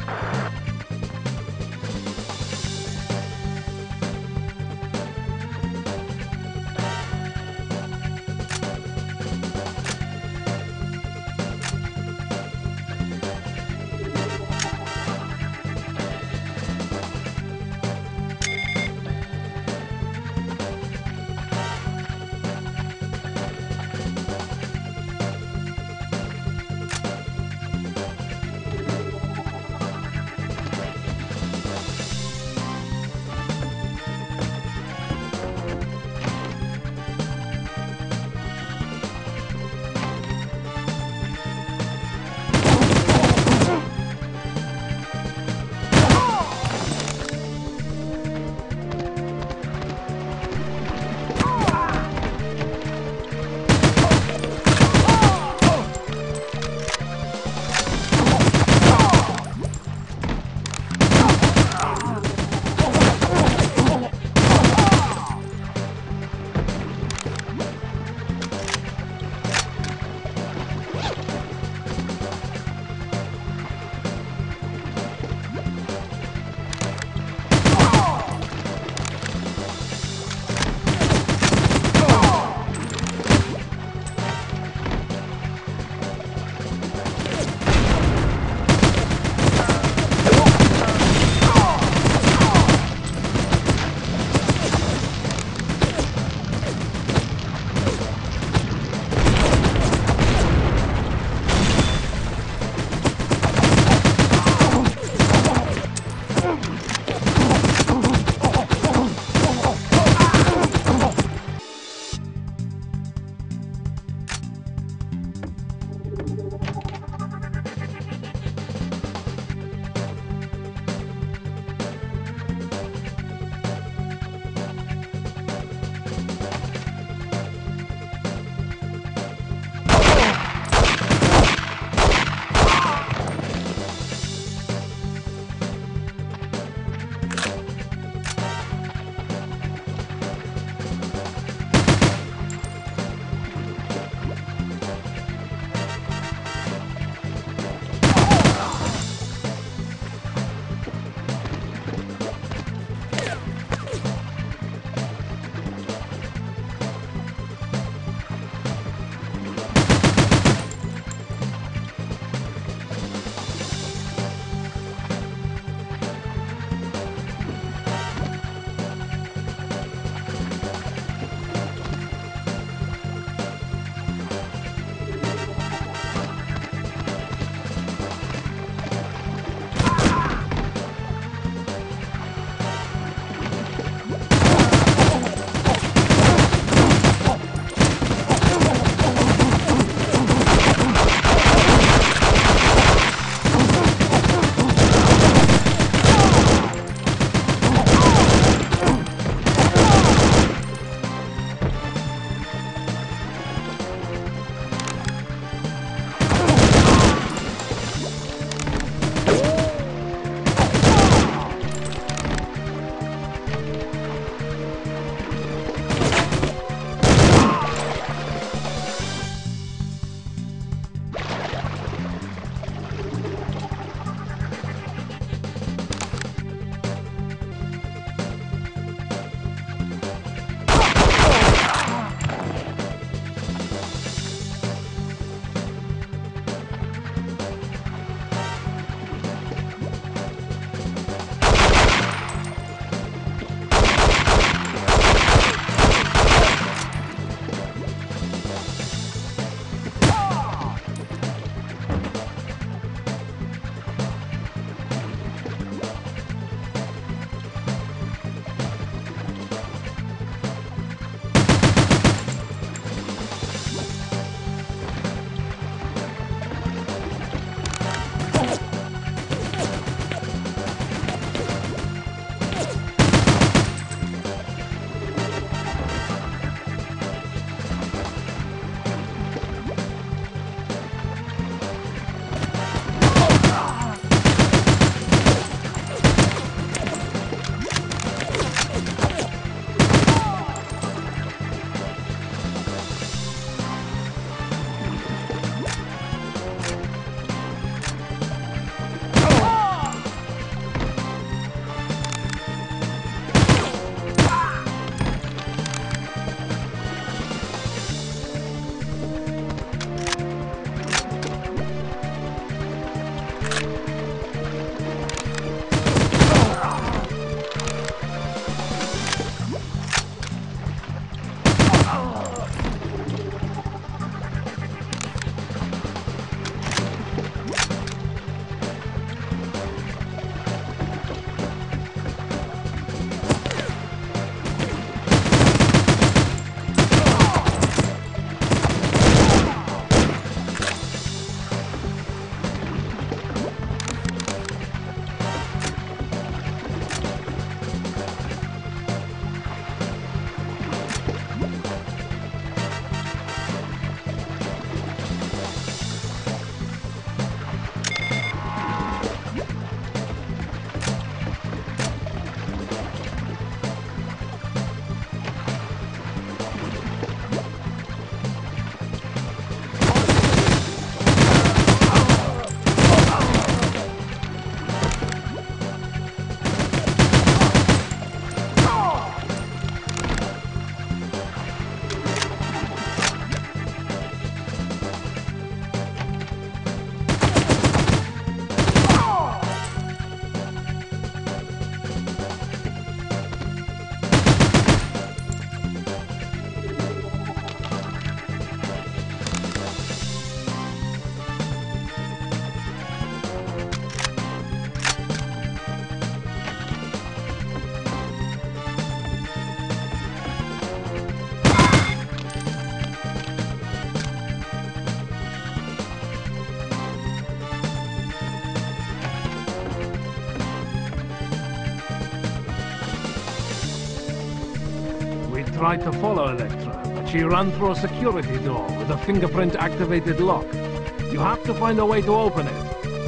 tried to follow Electra, but she ran through a security door with a fingerprint-activated lock. You have to find a way to open it.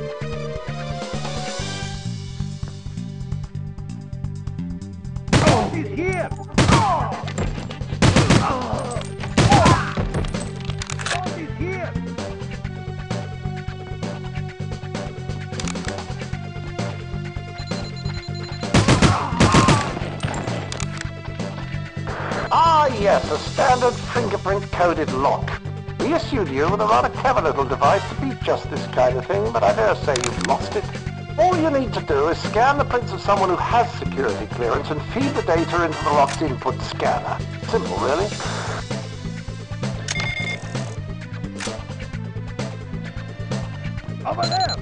Oh, he's here! Oh! Oh! Oh, he's here! Ah, yes, a standard fingerprint-coded lock. We issued you with a rather clever little device to beat just this kind of thing, but I dare say you've lost it. All you need to do is scan the prints of someone who has security clearance and feed the data into the lock's input scanner. Simple, really. Over there!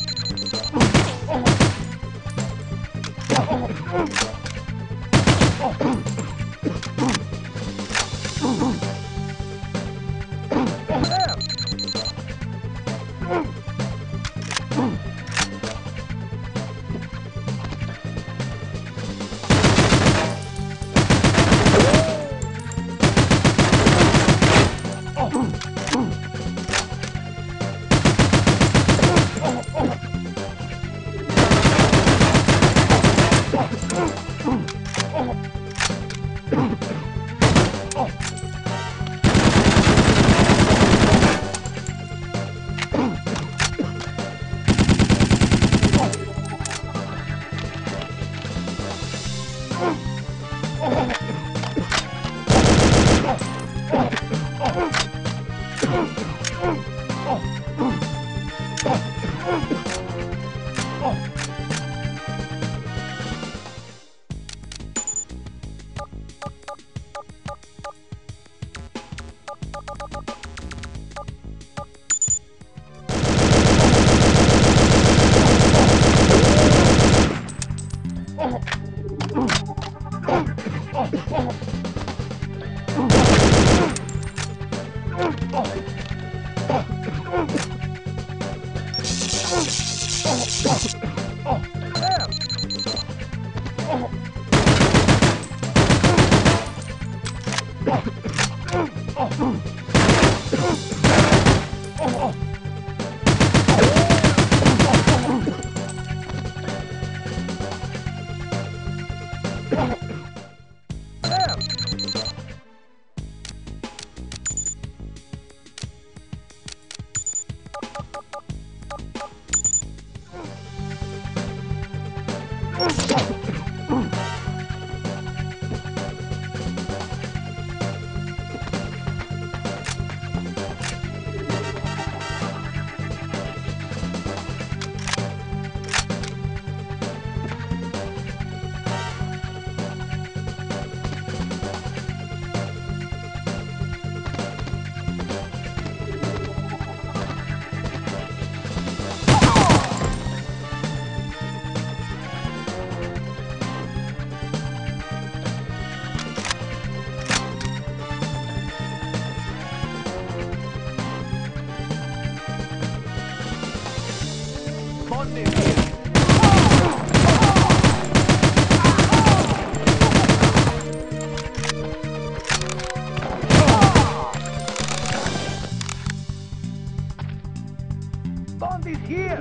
Bond is here!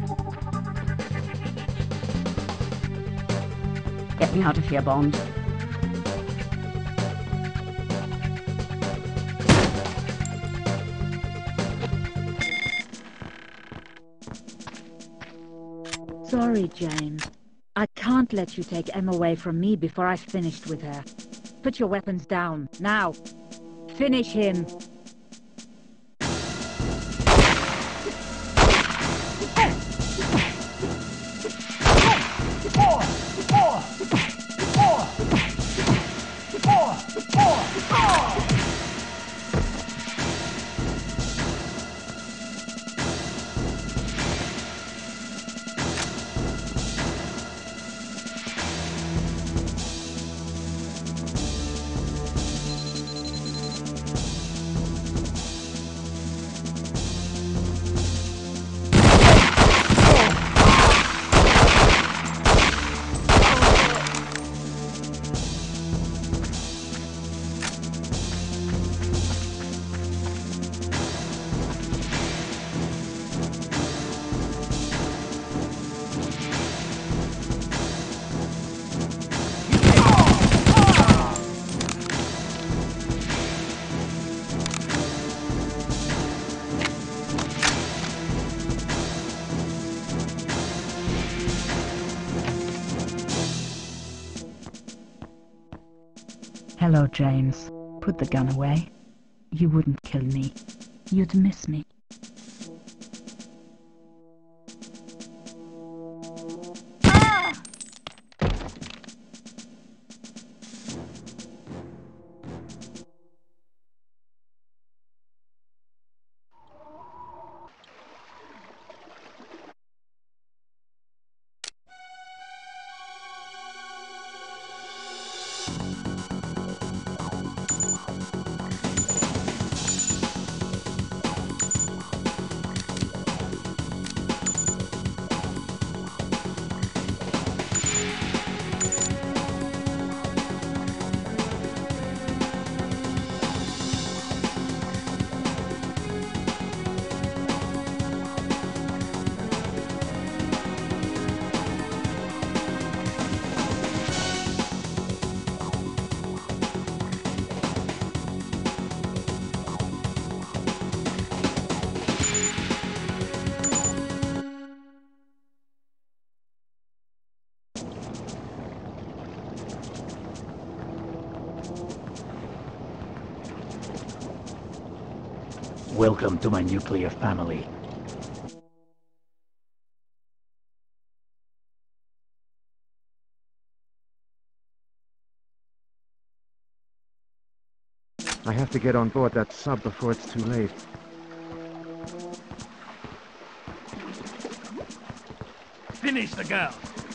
Get me out of here, Bond. Sorry, Jane. I can't let you take Em away from me before I've finished with her. Put your weapons down, now. Finish him. Hello, James. Put the gun away. You wouldn't kill me. You'd miss me. Welcome to my nuclear family. I have to get on board that sub before it's too late. Finish the girl!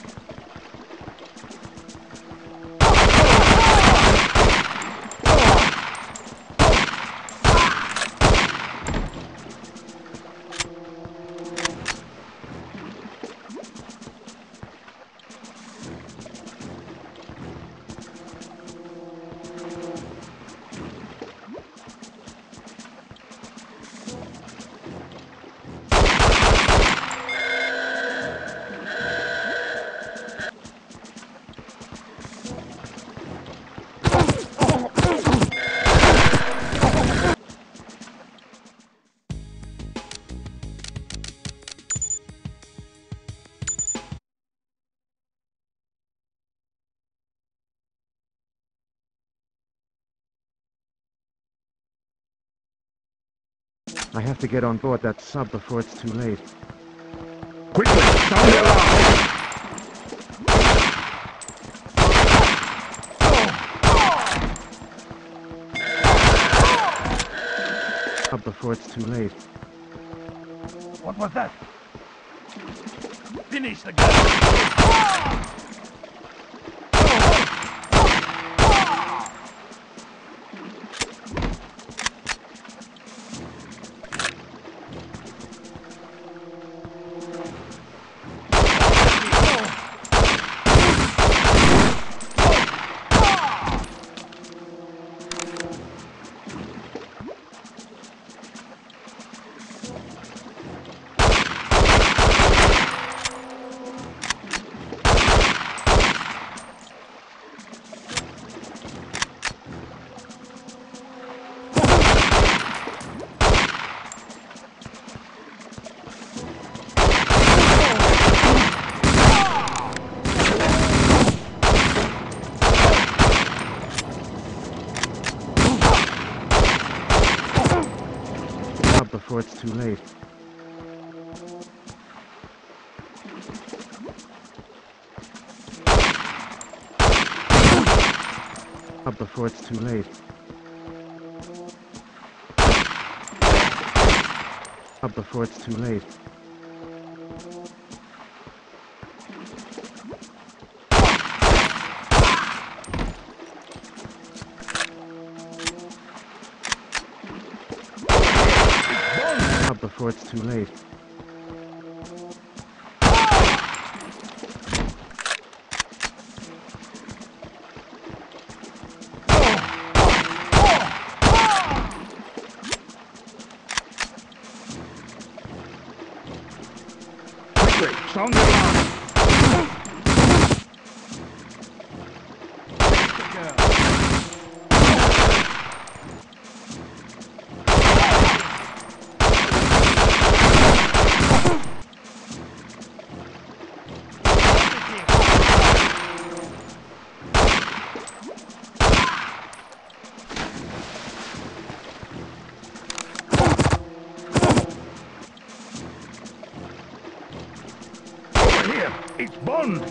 I have to get on board that sub before it's too late. Quickly, sound the alarm! Sub before it's too late. What was that? Finish the girl! Before it's too late. Up before it's too late. Up before it's too late. Before it's too late. Quickly, sound the alarm! Bond!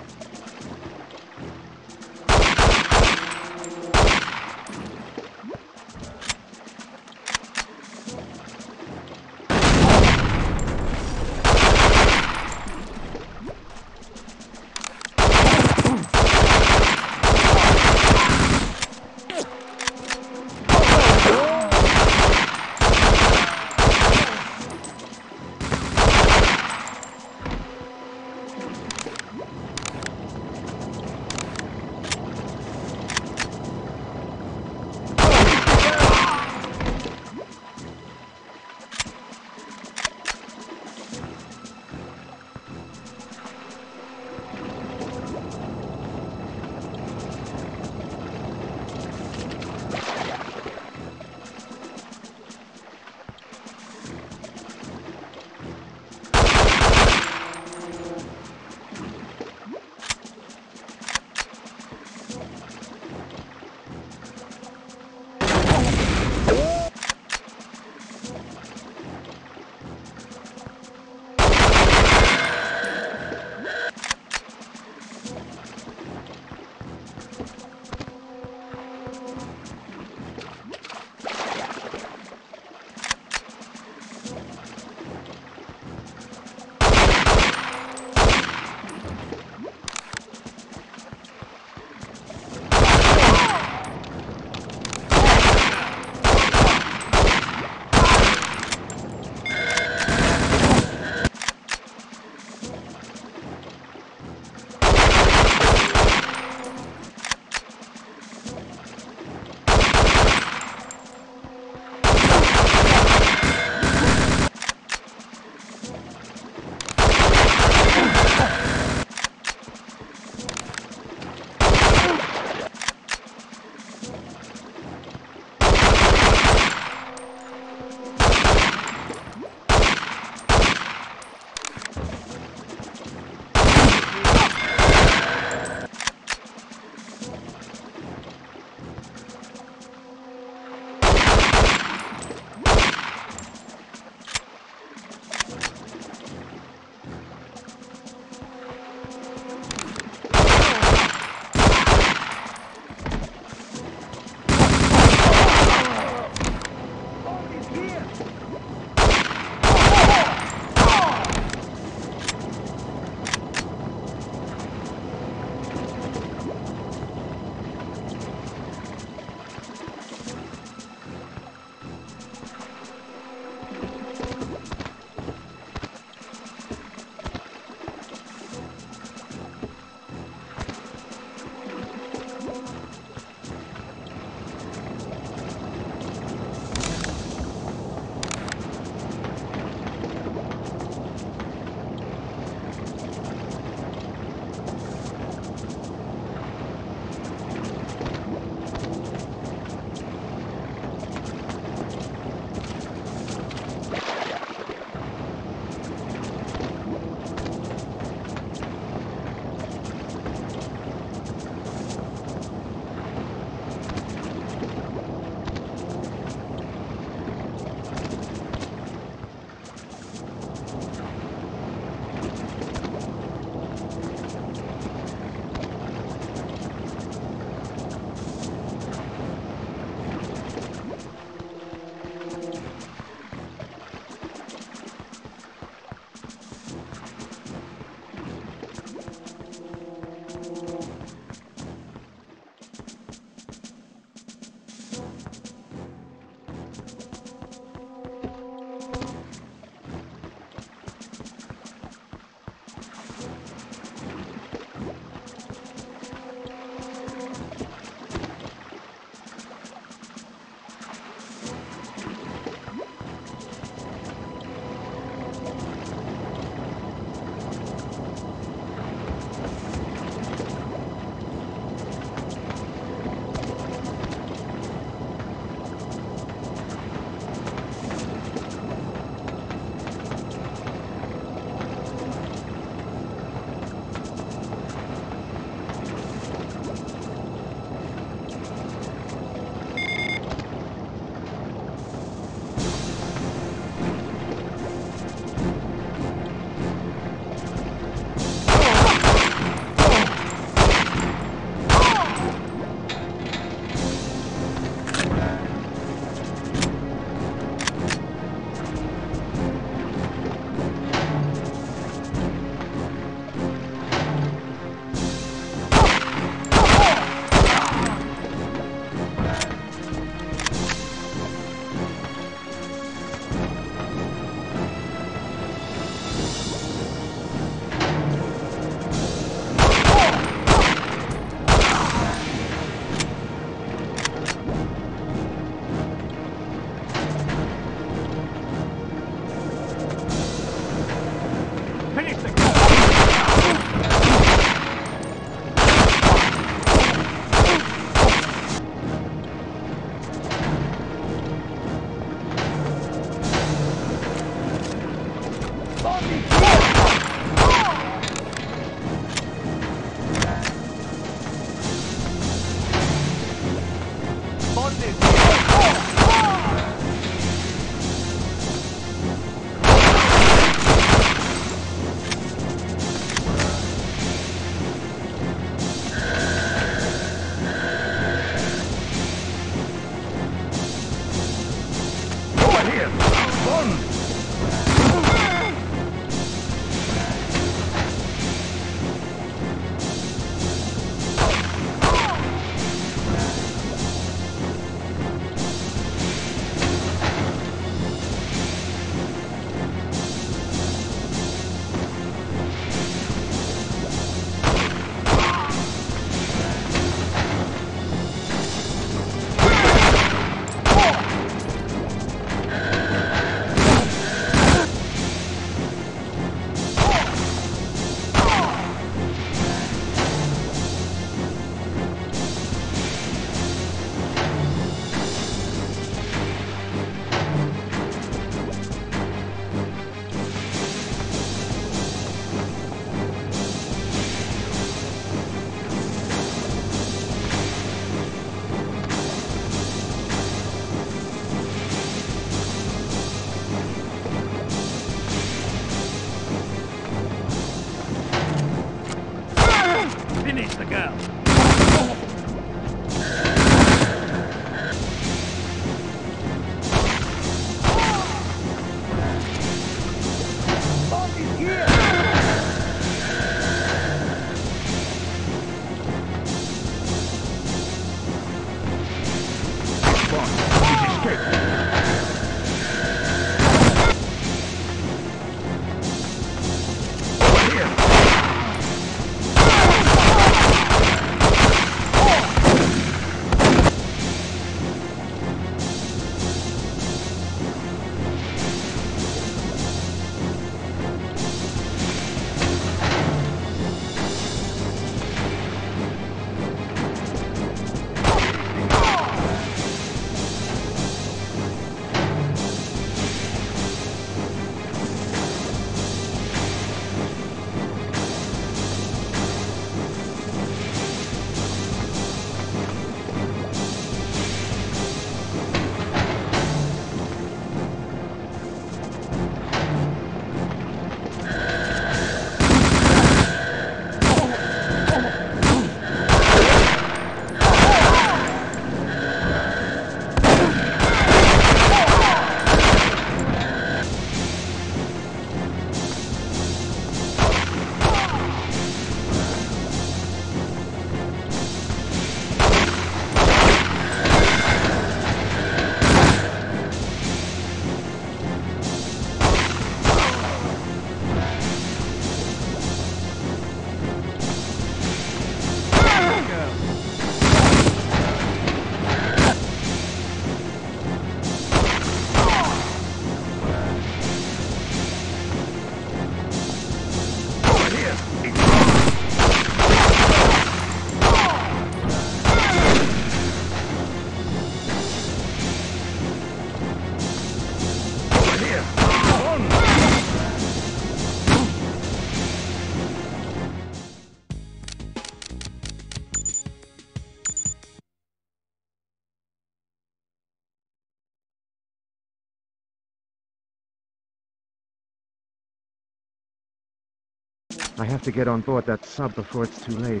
I have to get on board that sub before it's too late.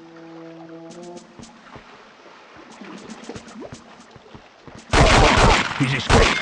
He's escaped.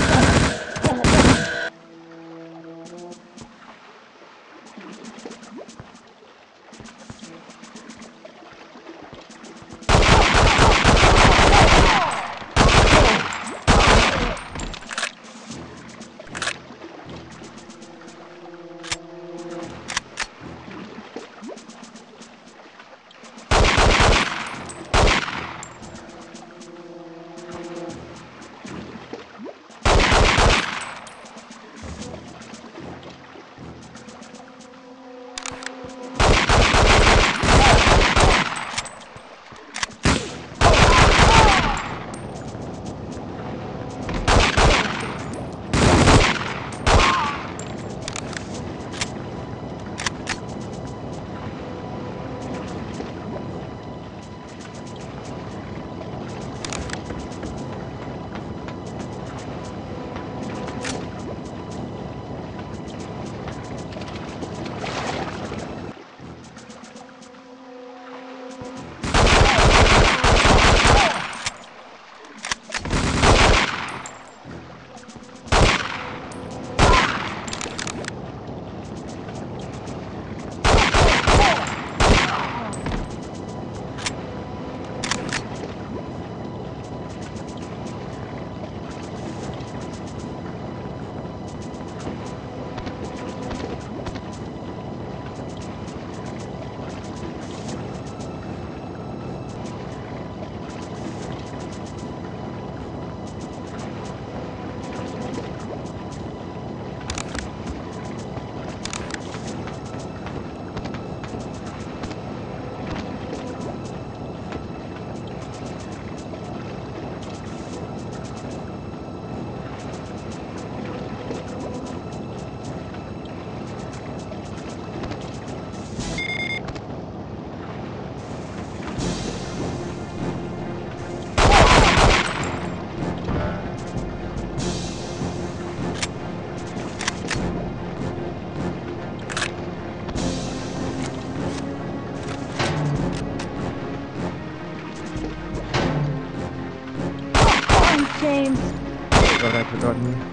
James. Thought I'd forgotten you.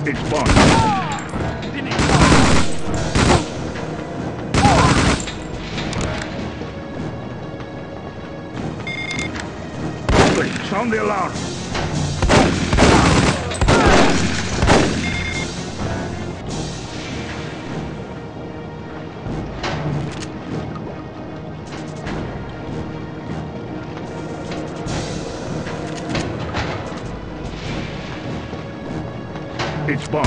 It's Bond. Sound the alarm. It's Bond.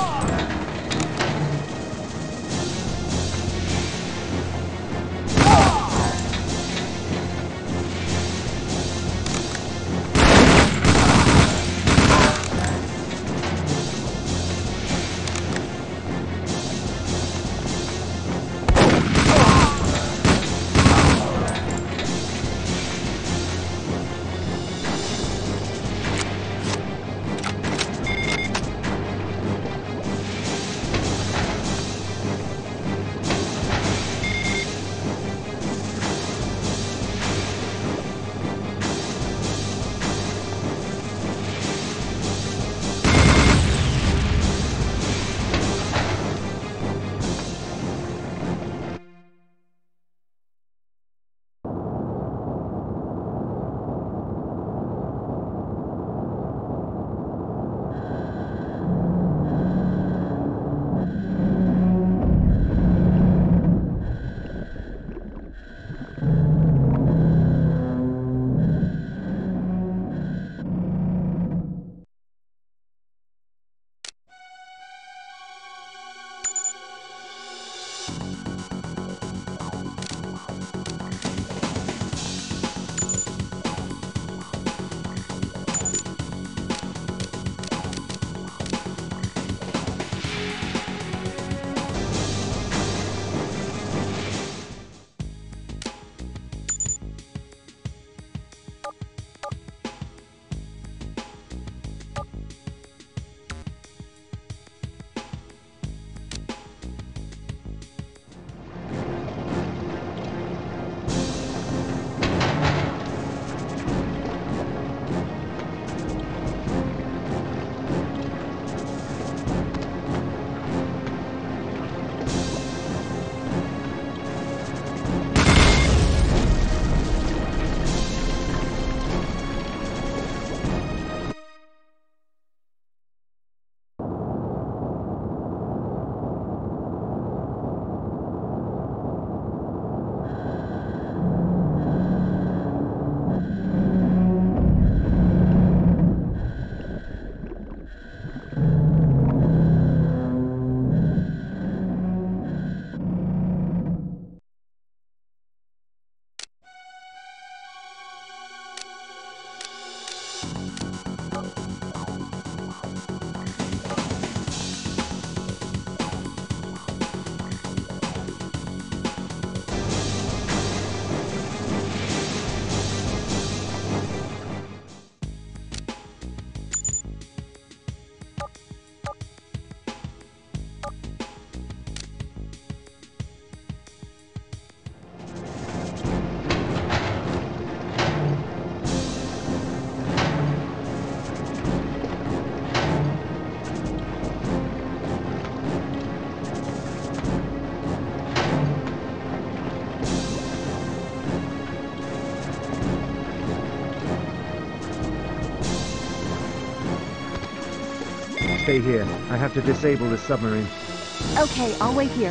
Stay here. I have to disable the submarine. Okay, I'll wait here.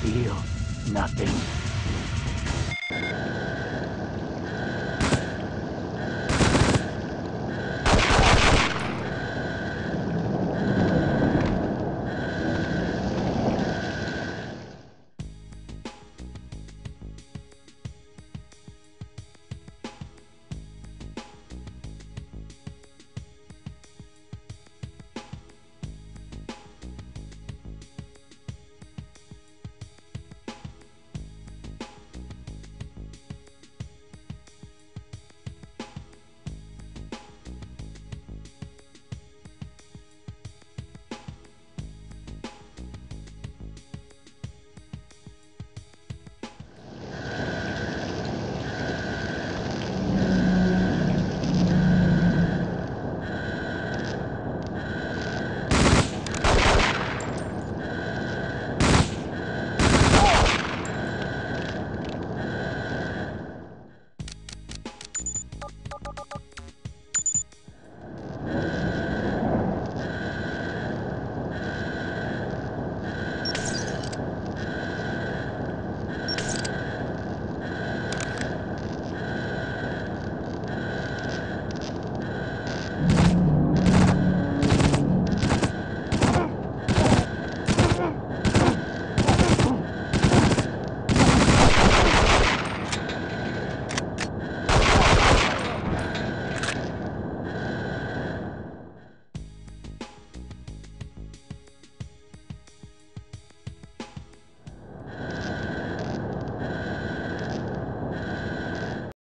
feel nothing.